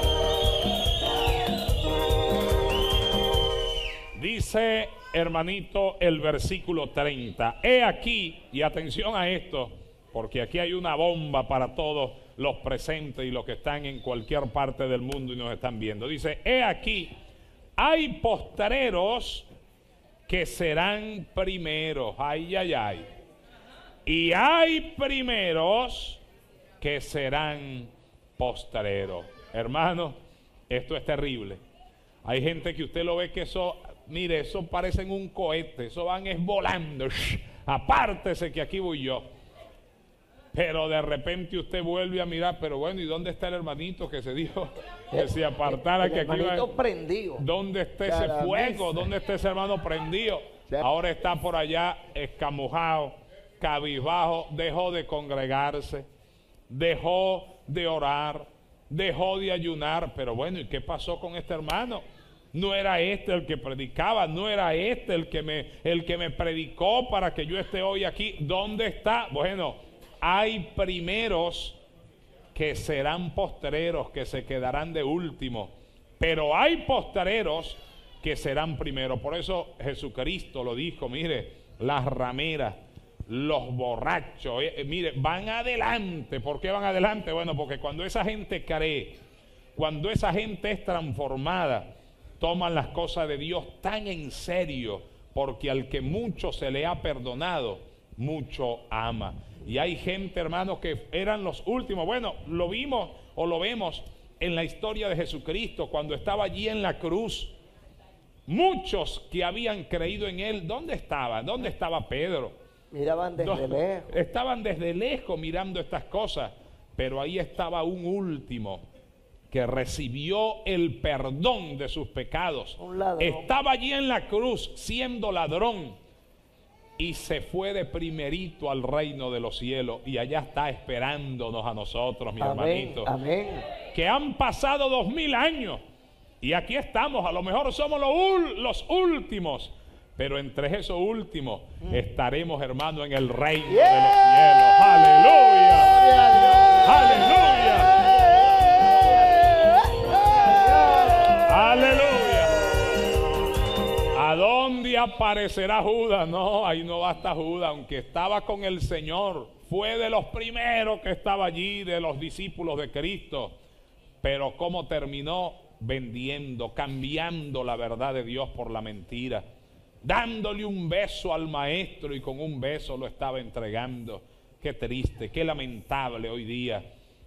Dice, hermanito, el versículo treinta. He aquí, y atención a esto, porque aquí hay una bomba para todos los presentes y los que están en cualquier parte del mundo y nos están viendo. Dice, he aquí, hay postreros que serán primeros. Ay, ay, ay. Y hay primeros que serán postreros. Hermano, esto es terrible. Hay gente que usted lo ve que eso, mire, eso parecen un cohete, eso van es volando. Shh, apártese que aquí voy yo. Pero de repente usted vuelve a mirar, pero bueno, ¿y dónde está el hermanito que se dijo que se apartara? El Que aquí iba- hermanito prendido. ¿Dónde está ese Caramesa. fuego? ¿Dónde está ese hermano prendido? Sí. Ahora está por allá escamujado, cabizbajo, dejó de congregarse, dejó de orar, dejó de ayunar. Pero bueno, ¿y qué pasó con este hermano? No era este el que predicaba, no era este el que me, el que me predicó para que yo esté hoy aquí. ¿Dónde está? Bueno, hay primeros que serán postreros, que se quedarán de último, pero hay postreros que serán primero. Por eso Jesucristo lo dijo, mire, las rameras, los borrachos, eh, eh, mire, van adelante. ¿Por qué van adelante? Bueno, porque cuando esa gente cree, cuando esa gente es transformada, toman las cosas de Dios tan en serio, porque al que mucho se le ha perdonado, mucho ama. Y hay gente, hermanos, que eran los últimos. Bueno, lo vimos o lo vemos en la historia de Jesucristo, cuando estaba allí en la cruz. Muchos que habían creído en Él, ¿dónde estaban? ¿Dónde estaba Pedro? Miraban desde No, lejos. estaban desde lejos mirando estas cosas, pero ahí estaba un último que recibió el perdón de sus pecados. Un ladrón. Estaba allí en la cruz siendo ladrón y se fue de primerito al reino de los cielos, y allá está esperándonos a nosotros, mi Amén, hermanito, amén. que han pasado dos mil años y aquí estamos. A lo mejor somos los, ul- los últimos, pero entre esos últimos estaremos, hermano, en el reino de los cielos. ¡Aleluya! ¡Aleluya! ¡Aleluya! ¿A dónde aparecerá Judas? No, ahí no va a estar Judas, aunque estaba con el Señor. Fue de los primeros que estaba allí, de los discípulos de Cristo. Pero ¿cómo terminó? Vendiendo, cambiando la verdad de Dios por la mentira, dándole un beso al maestro y con un beso lo estaba entregando. Qué triste, qué lamentable hoy día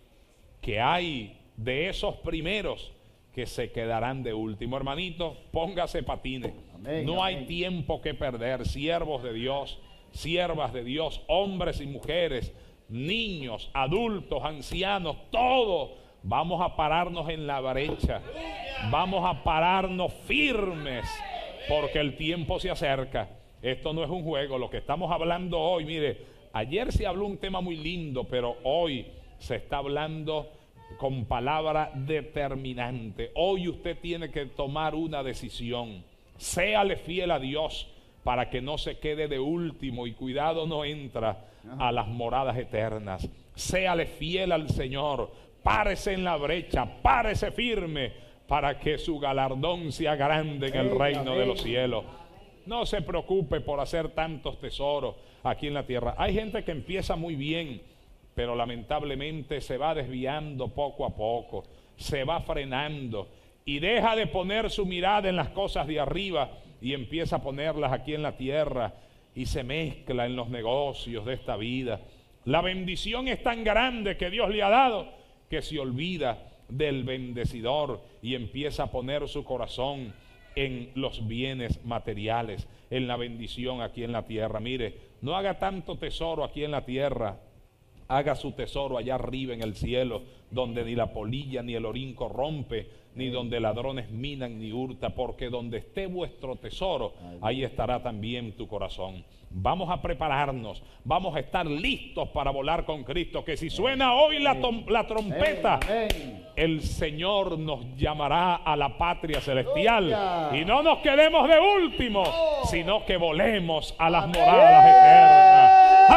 que hay de esos primeros que se quedarán de último. Hermanito, póngase patines. Amén, no amén. hay tiempo que perder. Siervos de Dios, siervas de Dios, hombres y mujeres, niños, adultos, ancianos, todos vamos a pararnos en la brecha. Vamos a pararnos firmes, porque el tiempo se acerca. Esto no es un juego. Lo que estamos hablando hoy, mire, ayer se habló un tema muy lindo, pero hoy se está hablando con palabra determinante. Hoy usted tiene que tomar una decisión. Séale fiel a Dios para que no se quede de último, y cuidado, no entra a las moradas eternas. Séale fiel al Señor. Párese en la brecha, párese firme para que su galardón sea grande en el Amén, reino de amén. los cielos. No se preocupe por hacer tantos tesoros aquí en la tierra. Hay gente que empieza muy bien, pero lamentablemente se va desviando poco a poco, se va frenando y deja de poner su mirada en las cosas de arriba y empieza a ponerlas aquí en la tierra, y se mezcla en los negocios de esta vida. La bendición es tan grande que Dios le ha dado que se olvida del bendecidor y empieza a poner su corazón en los bienes materiales, en la bendición aquí en la tierra. Mire, no haga tanto tesoro aquí en la tierra, haga su tesoro allá arriba en el cielo, donde ni la polilla ni el orín corrompe, ni donde ladrones minan ni hurta, porque donde esté vuestro tesoro, ahí estará también tu corazón. Vamos a prepararnos, vamos a estar listos para volar con Cristo, que si suena hoy la, la trompeta, Amén. el Señor nos llamará a la patria celestial, Gloria. y no nos quedemos de último, sino que volemos a las moradas eternas.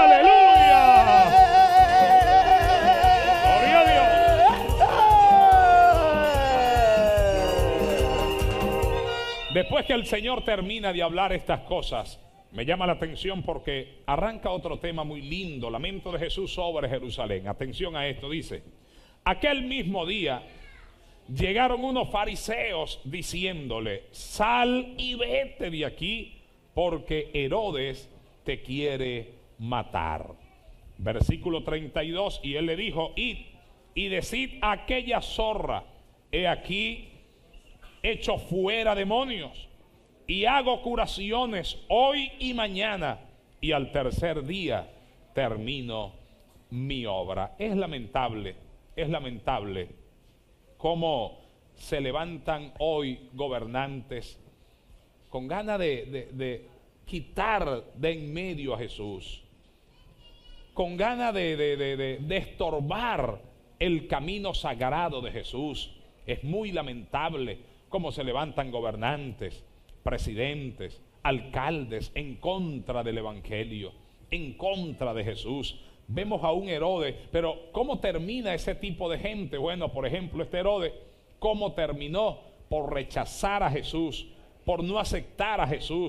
¡Aleluya! ¡Gloria a Dios! Después que el Señor termina de hablar estas cosas, me llama la atención porque arranca otro tema muy lindo, lamento de Jesús sobre Jerusalén. Atención a esto, dice: aquel mismo día llegaron unos fariseos diciéndole: sal y vete de aquí, porque Herodes te quiere matar. Versículo treinta y dos, y él le dijo: id y decid a aquella zorra, he aquí echo fuera demonios y hago curaciones hoy y mañana, y al tercer día termino mi obra. Es lamentable, es lamentable cómo se levantan hoy gobernantes con ganas de, de, de quitar de en medio a Jesús, con ganas de, de, de, de, de estorbar el camino sagrado de Jesús. Es muy lamentable cómo se levantan gobernantes, presidentes, alcaldes en contra del evangelio, en contra de Jesús. Vemos a un Herodes, pero ¿cómo termina ese tipo de gente? Bueno, por ejemplo, este Herodes, ¿cómo terminó? Por rechazar a Jesús, por no aceptar a Jesús,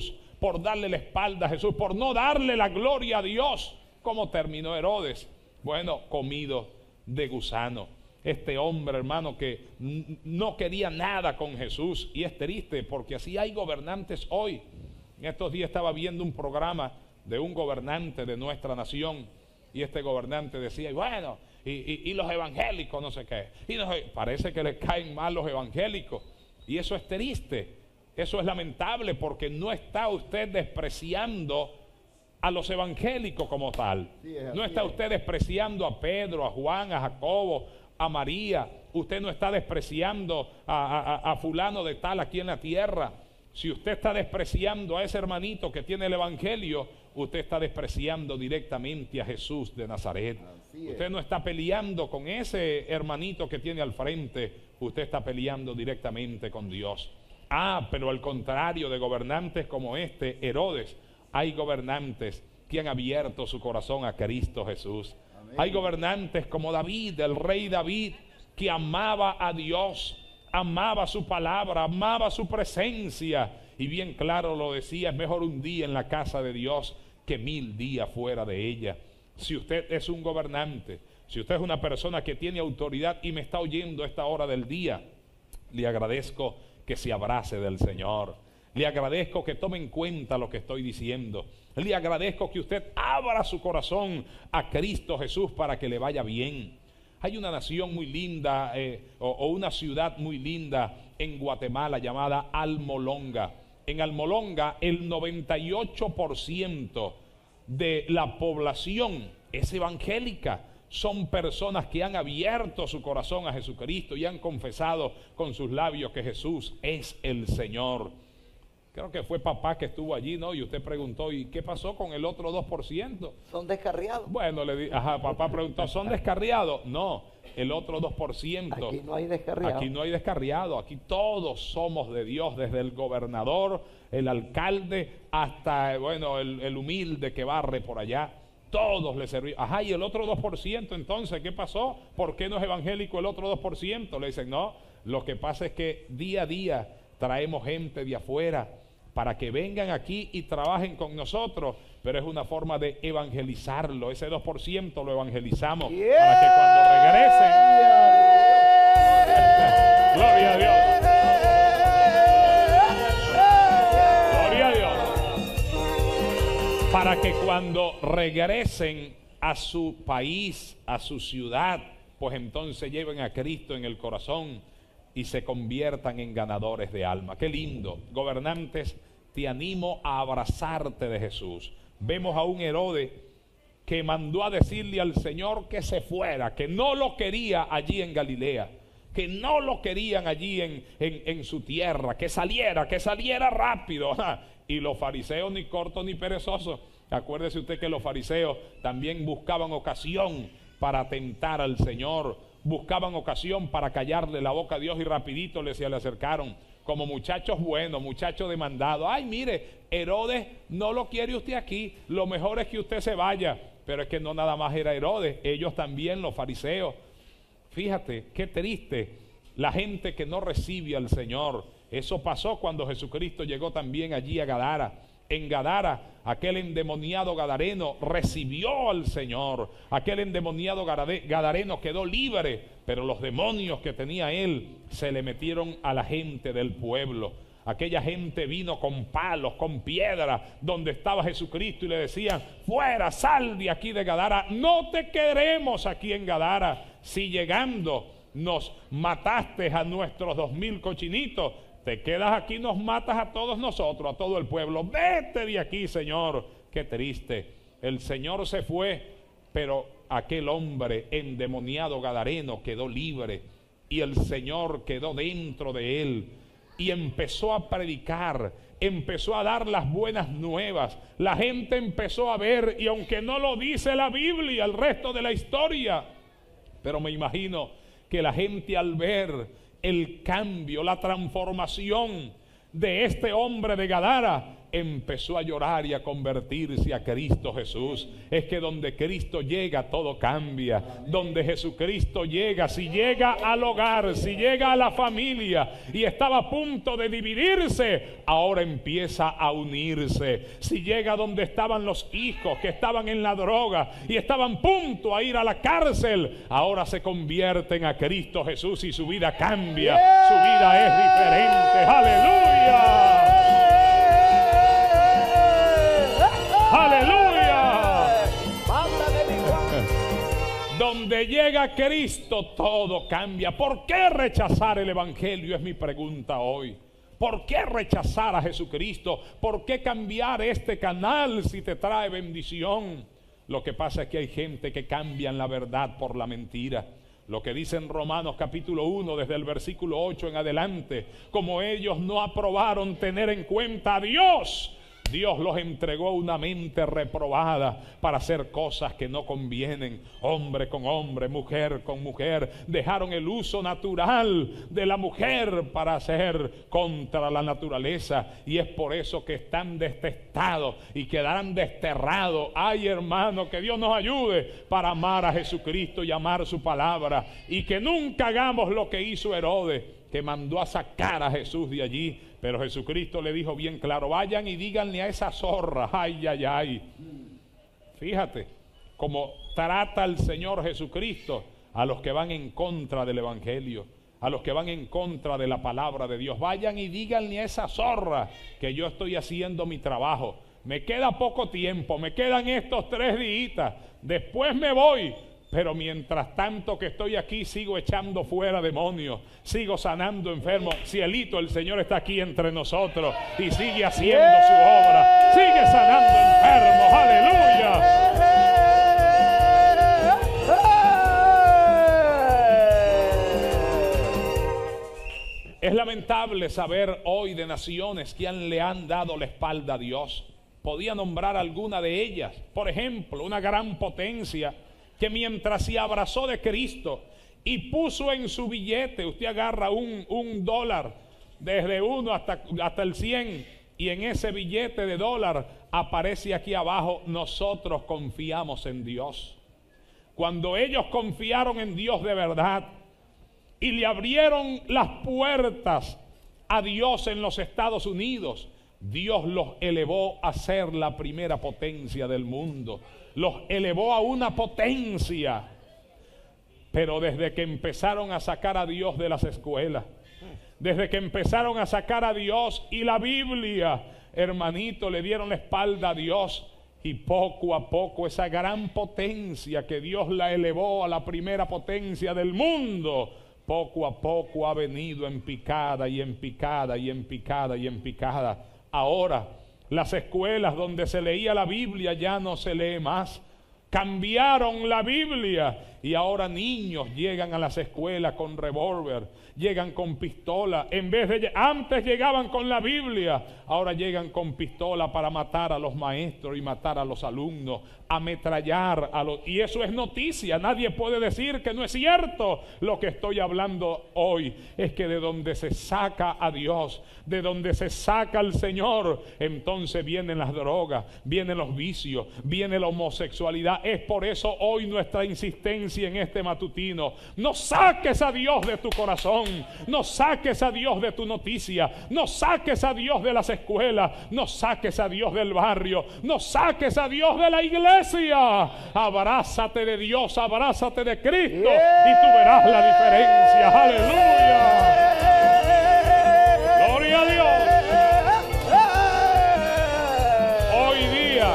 por darle la espalda a Jesús, por no darle la gloria a Dios. ¿Cómo terminó Herodes? Bueno, comido de gusano. Este hombre, hermano, que no quería nada con Jesús, y es triste porque así hay gobernantes hoy. En estos días estaba viendo un programa de un gobernante de nuestra nación, y este gobernante decía, y bueno, y, y, y los evangélicos, no sé qué, y no, parece que les caen mal los evangélicos, y eso es triste, eso es lamentable, porque no está usted despreciando a los evangélicos como tal. Sí, es no así está es. usted despreciando a Pedro, a Juan, a Jacobo, a María. Usted no está despreciando a, a, a fulano de tal aquí en la tierra. Si usted está despreciando a ese hermanito que tiene el evangelio, usted está despreciando directamente a Jesús de Nazaret. Así es. Usted no está peleando con ese hermanito que tiene al frente, usted está peleando directamente con Dios. Ah, pero al contrario de gobernantes como este, Herodes, hay gobernantes que han abierto su corazón a Cristo Jesús. Amén. Hay gobernantes como David, el rey David, que amaba a Dios, amaba su palabra, amaba su presencia, y bien claro lo decía, es mejor un día en la casa de Dios que mil días fuera de ella. Si usted es un gobernante, si usted es una persona que tiene autoridad y me está oyendo a esta hora del día, le agradezco que se abrace del Señor. Le agradezco que tome en cuenta lo que estoy diciendo. Le agradezco que usted abra su corazón a Cristo Jesús para que le vaya bien. Hay una nación muy linda eh, o, o una ciudad muy linda en Guatemala llamada Almolonga. En Almolonga el noventa y ocho por ciento de la población es evangélica. Son personas que han abierto su corazón a Jesucristo y han confesado con sus labios que Jesús es el Señor. Creo que fue papá que estuvo allí, ¿no? Y usted preguntó, ¿y qué pasó con el otro dos por ciento? Son descarriados. Bueno, le di, ajá, papá preguntó, ¿son descarriados? No, el otro dos por ciento. Aquí no hay descarriados. Aquí no hay descarriados, aquí todos somos de Dios, desde el gobernador, el alcalde, hasta, bueno, el, el humilde que barre por allá. Todos le servimos. Ajá, y el otro dos por ciento, entonces, ¿qué pasó? ¿Por qué no es evangélico el otro dos por ciento? Le dicen, no, lo que pasa es que día a día traemos gente de afuera para que vengan aquí y trabajen con nosotros, pero es una forma de evangelizarlo. Ese dos por ciento lo evangelizamos Yeah. para que cuando regresen, gloria a Dios, gloria a Dios, para que cuando regresen a su país, a su ciudad, pues entonces lleven a Cristo en el corazón y se conviertan en ganadores de alma. Qué lindo. Gobernantes, te animo a abrazarte de Jesús. Vemos a un Herodes que mandó a decirle al Señor que se fuera, que no lo quería allí en Galilea, que no lo querían allí en, en, en su tierra, que saliera, que saliera rápido. Y los fariseos ni cortos ni perezosos. Acuérdese usted que los fariseos también buscaban ocasión para tentar al Señor, buscaban ocasión para callarle la boca a Dios, y rapidito le se le acercaron como muchachos buenos, muchachos demandados. Ay, mire, Herodes no lo quiere usted aquí, lo mejor es que usted se vaya. Pero es que no nada más era Herodes, ellos también, los fariseos. Fíjate, qué triste la gente que no recibe al Señor. Eso pasó cuando Jesucristo llegó también allí a Gadara. En Gadara, aquel endemoniado gadareno recibió al Señor. Aquel endemoniado gadareno quedó libre, pero los demonios que tenía él se le metieron a la gente del pueblo. Aquella gente vino con palos, con piedras, donde estaba Jesucristo, y le decían: fuera, sal de aquí de Gadara, no te queremos aquí en Gadara. Si llegando nos mataste a nuestros dos mil cochinitos, te quedas aquí, nos matas a todos nosotros, a todo el pueblo. Vete de aquí, Señor. Qué triste. El Señor se fue, pero aquel hombre endemoniado gadareno quedó libre, y el Señor quedó dentro de él y empezó a predicar, empezó a dar las buenas nuevas. La gente empezó a ver, y aunque no lo dice la Biblia, el resto de la historia, pero me imagino que la gente, al ver el cambio, la transformación de este hombre de Gadara, empezó a llorar y a convertirse a Cristo Jesús. Es que donde Cristo llega todo cambia. Donde Jesucristo llega, si llega al hogar, si llega a la familia y estaba a punto de dividirse, ahora empieza a unirse. Si llega donde estaban los hijos que estaban en la droga y estaban a punto a ir a la cárcel, ahora se convierten a Cristo Jesús y su vida cambia, su vida es diferente. ¡Aleluya! ¡Aleluya! Donde llega Cristo todo cambia. ¿Por qué rechazar el Evangelio? Es mi pregunta hoy. ¿Por qué rechazar a Jesucristo? ¿Por qué cambiar este canal si te trae bendición? Lo que pasa es que hay gente que cambian la verdad por la mentira. Lo que dice en Romanos capítulo uno, desde el versículo ocho en adelante, como ellos no aprobaron tener en cuenta a Dios, Dios los entregó una mente reprobada para hacer cosas que no convienen. Hombre con hombre, mujer con mujer. Dejaron el uso natural de la mujer para hacer contra la naturaleza. Y es por eso que están detestados y quedarán desterrados. Ay, hermano, que Dios nos ayude para amar a Jesucristo y amar su palabra. Y que nunca hagamos lo que hizo Herodes, que mandó a sacar a Jesús de allí. Pero Jesucristo le dijo bien claro: vayan y díganle a esa zorra. Ay, ay, ay. Fíjate cómo trata el Señor Jesucristo a los que van en contra del Evangelio, a los que van en contra de la palabra de Dios. Vayan y díganle a esa zorra que yo estoy haciendo mi trabajo. Me queda poco tiempo, me quedan estos tres días, después me voy. Pero mientras tanto que estoy aquí, sigo echando fuera demonios, sigo sanando enfermos. Cielito, el Señor está aquí entre nosotros y sigue haciendo su obra, sigue sanando enfermos. Aleluya. Es lamentable saber hoy de naciones que han, le han dado la espalda a Dios. Podía nombrar alguna de ellas. Por ejemplo, una gran potencia que mientras se abrazó de Cristo y puso en su billete, usted agarra un, un dólar desde uno hasta, hasta el cien, y en ese billete de dólar aparece aquí abajo: nosotros confiamos en Dios. Cuando ellos confiaron en Dios de verdad y le abrieron las puertas a Dios en los Estados Unidos, Dios los elevó a ser la primera potencia del mundo. Los elevó a una potencia. Pero desde que empezaron a sacar a Dios de las escuelas, desde que empezaron a sacar a Dios y la Biblia, hermanito, le dieron la espalda a Dios. Y poco a poco esa gran potencia que Dios la elevó a la primera potencia del mundo, poco a poco ha venido en picada y en picada y en picada y en picada. Ahora las escuelas donde se leía la Biblia ya no se lee más. Cambiaron la Biblia y ahora niños llegan a las escuelas con revólver, llegan con pistola. En vez de antes llegaban con la Biblia, ahora llegan con pistola para matar a los maestros y matar a los alumnos, ametrallar a los... Y eso es noticia. Nadie puede decir que no es cierto. Lo que estoy hablando hoy es que de donde se saca a Dios, de donde se saca al Señor, entonces vienen las drogas, vienen los vicios, viene la homosexualidad. Es por eso hoy nuestra insistencia en este matutino: no saques a Dios de tu corazón, no saques a Dios de tu noticia, no saques a Dios de las escuelas, no saques a Dios del barrio, no saques a Dios de la iglesia. Abrázate de Dios, abrázate de Cristo y tú verás la diferencia. Aleluya. Gloria a Dios. Hoy día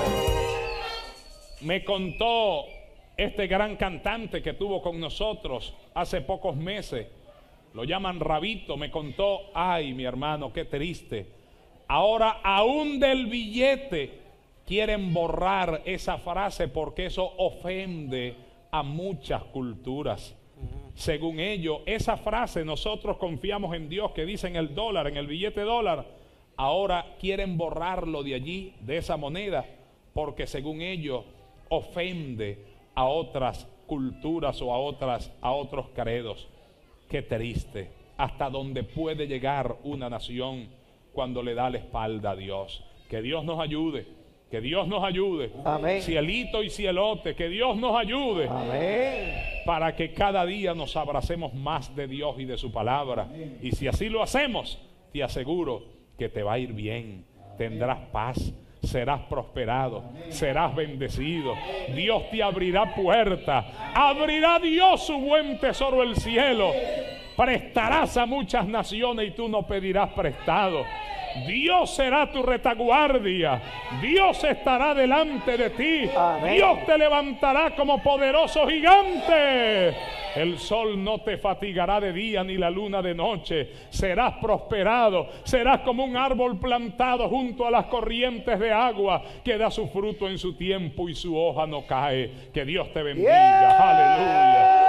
me contó este gran cantante que tuvo con nosotros hace pocos meses, lo llaman Rabito, me contó: ay, mi hermano, qué triste. Ahora aún del billete quieren borrar esa frase porque eso ofende a muchas culturas. Según ellos, esa frase, nosotros confiamos en Dios, que dice en el dólar, en el billete dólar, ahora quieren borrarlo de allí, de esa moneda, porque según ellos ofende a otras culturas o a otras a otros credos. Qué triste hasta dónde puede llegar una nación cuando le da la espalda a Dios. Que Dios nos ayude, que Dios nos ayude. Amén. Cielito y cielote, que Dios nos ayude. Amén. Para que cada día nos abracemos más de Dios y de su palabra. Y si así lo hacemos, te aseguro que te va a ir bien, tendrás paz, serás prosperado, serás bendecido. Dios te abrirá puertas, abrirá Dios su buen tesoro el cielo. Prestarás a muchas naciones y tú no pedirás prestado. Dios será tu retaguardia, Dios estará delante de ti. Amén. Dios te levantará como poderoso gigante. El sol no te fatigará de día ni la luna de noche. Serás prosperado, serás como un árbol plantado junto a las corrientes de agua, que da su fruto en su tiempo y su hoja no cae. Que Dios te bendiga. Yeah. Aleluya.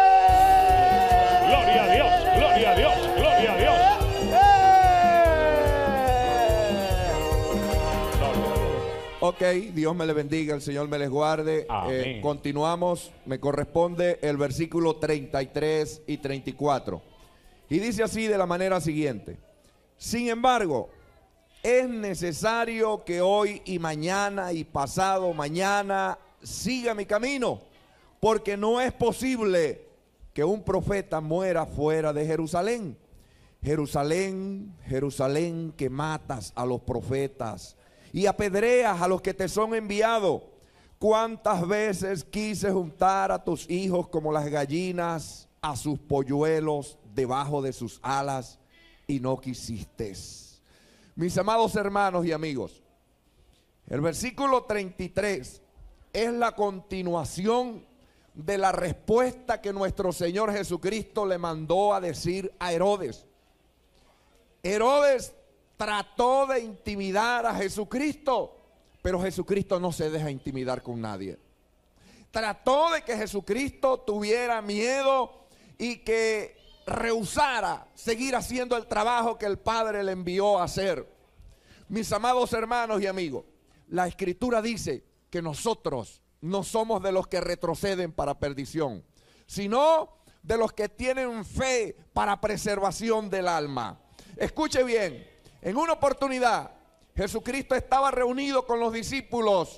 Gloria a Dios, gloria a Dios, gloria a Dios. Ok, Dios me les bendiga, el Señor me les guarde. Eh, continuamos, me corresponde el versículo treinta y tres y treinta y cuatro. Y dice así de la manera siguiente: sin embargo, es necesario que hoy y mañana y pasado mañana siga mi camino, porque no es posible que un profeta muera fuera de Jerusalén. Jerusalén, Jerusalén, que matas a los profetas y apedreas a los que te son enviados. Cuántas veces quise juntar a tus hijos como las gallinas a sus polluelos debajo de sus alas, y no quisiste. Mis amados hermanos y amigos, el versículo treinta y tres es la continuación de la respuesta que nuestro Señor Jesucristo le mandó a decir a Herodes. Herodes trató de intimidar a Jesucristo, pero Jesucristo no se deja intimidar con nadie. Trató de que Jesucristo tuviera miedo y que rehusara seguir haciendo el trabajo que el Padre le envió a hacer. Mis amados hermanos y amigos, la Escritura dice que nosotros no somos de los que retroceden para perdición, sino de los que tienen fe para preservación del alma. Escuche bien, en una oportunidad Jesucristo estaba reunido con los discípulos,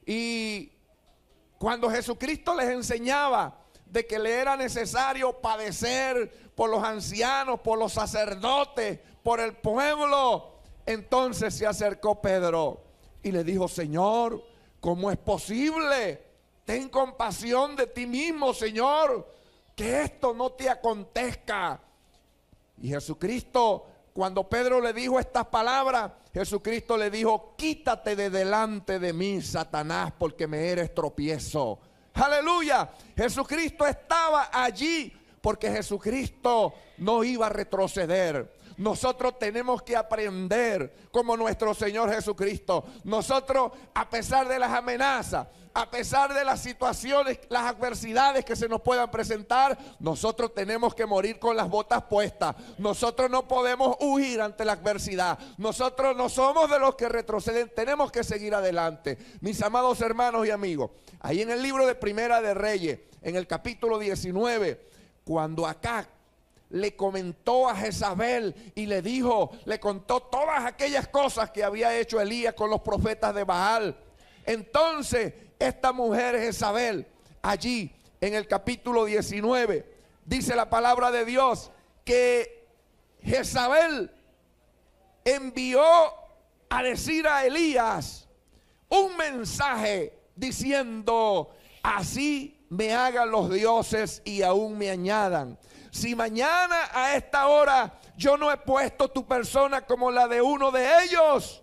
y cuando Jesucristo les enseñaba de que le era necesario padecer por los ancianos, por los sacerdotes, por el pueblo, entonces se acercó Pedro y le dijo: Señor, ¿cómo es posible? Ten compasión de ti mismo, Señor, que esto no te acontezca. Y Jesucristo, cuando Pedro le dijo estas palabras, Jesucristo le dijo: quítate de delante de mí, Satanás, porque me eres tropiezo. Aleluya. Jesucristo estaba allí porque Jesucristo no iba a retroceder. Nosotros tenemos que aprender como nuestro Señor Jesucristo. Nosotros, a pesar de las amenazas, a pesar de las situaciones, las adversidades que se nos puedan presentar, nosotros tenemos que morir con las botas puestas. Nosotros no podemos huir ante la adversidad. Nosotros no somos de los que retroceden, tenemos que seguir adelante. Mis amados hermanos y amigos, ahí en el libro de Primera de Reyes, en el capítulo diecinueve, cuando Acab le comentó a Jezabel y le dijo, le contó todas aquellas cosas que había hecho Elías con los profetas de Baal. Entonces esta mujer Jezabel, allí en el capítulo diecinueve, dice la palabra de Dios que Jezabel envió a decir a Elías un mensaje diciendo: así me hagan los dioses y aún me añadan. Si mañana a esta hora yo no he puesto tu persona como la de uno de ellos.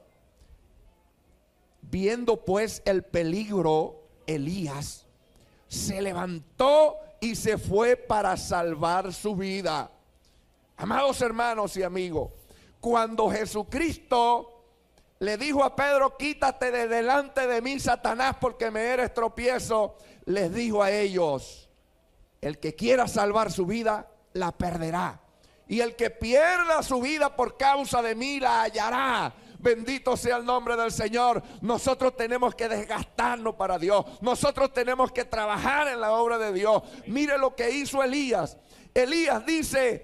Viendo pues el peligro, Elías se levantó y se fue para salvar su vida. Amados hermanos y amigos, cuando Jesucristo le dijo a Pedro: quítate de delante de mí, Satanás, porque me eres tropiezo, les dijo a ellos: el que quiera salvar su vida, la perderá, y el que pierda su vida por causa de mí, la hallará. Bendito sea el nombre del Señor. Nosotros tenemos que desgastarnos para Dios. Nosotros tenemos que trabajar en la obra de Dios. Mire lo que hizo Elías. Elías dice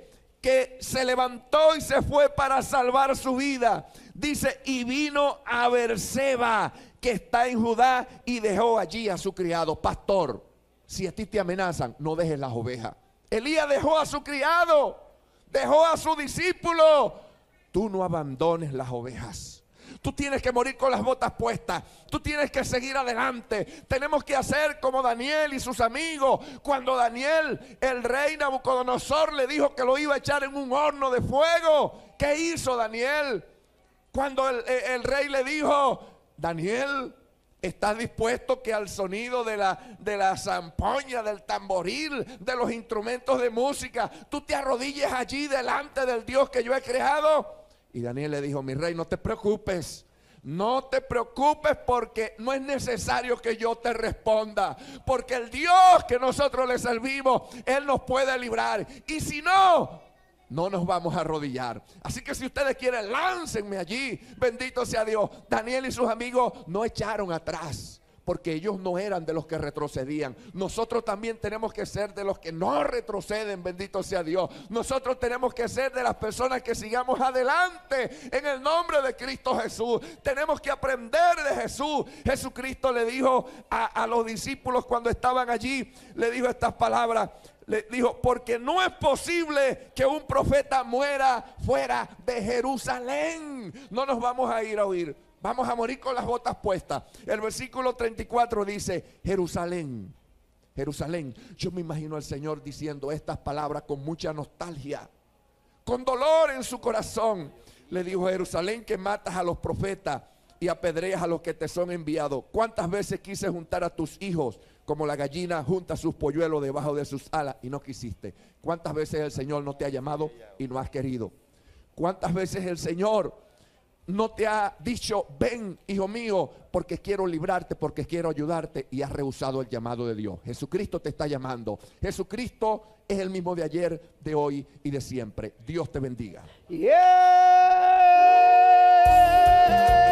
que se levantó y se fue para salvar su vida. Dice, y vino a Berseba, que está en Judá, y dejó allí a su criado. Pastor, si a ti te amenazan, no dejes las ovejas. Elías dejó a su criado, dejó a su discípulo. Tú no abandones las ovejas. Tú tienes que morir con las botas puestas. Tú tienes que seguir adelante. Tenemos que hacer como Daniel y sus amigos. Cuando Daniel, el rey Nabucodonosor, le dijo que lo iba a echar en un horno de fuego, ¿qué hizo Daniel? Cuando el, el rey le dijo, Daniel, ¿estás dispuesto que al sonido de la, de la zampoña, del tamboril, de los instrumentos de música, tú te arrodilles allí delante del Dios que yo he creado? Y Daniel le dijo, mi rey, no te preocupes. No te preocupes, porque no es necesario que yo te responda, porque el Dios que nosotros le servimos, Él nos puede librar. Y si no, no nos vamos a arrodillar. Así que si ustedes quieren, láncenme allí. Bendito sea Dios. Daniel y sus amigos no echaron atrás, porque ellos no eran de los que retrocedían. Nosotros también tenemos que ser de los que no retroceden, bendito sea Dios. Nosotros tenemos que ser de las personas que sigamos adelante en el nombre de Cristo Jesús. Tenemos que aprender de Jesús. Jesucristo le dijo a, a los discípulos cuando estaban allí, le dijo estas palabras. Le dijo, porque no es posible que un profeta muera fuera de Jerusalén. No nos vamos a ir a oír. Vamos a morir con las botas puestas. El versículo treinta y cuatro dice, Jerusalén, Jerusalén. Yo me imagino al Señor diciendo estas palabras con mucha nostalgia, con dolor en su corazón. Le dijo, Jerusalén, que matas a los profetas y apedreas a los que te son enviados. ¿Cuántas veces quise juntar a tus hijos como la gallina junta sus polluelos debajo de sus alas y no quisiste? ¿Cuántas veces el Señor no te ha llamado y no has querido? ¿Cuántas veces el Señor no te ha dicho, ven, hijo mío, porque quiero librarte, porque quiero ayudarte, y has rehusado el llamado de Dios? Jesucristo te está llamando. Jesucristo es el mismo de ayer, de hoy y de siempre. Dios te bendiga. Yeah.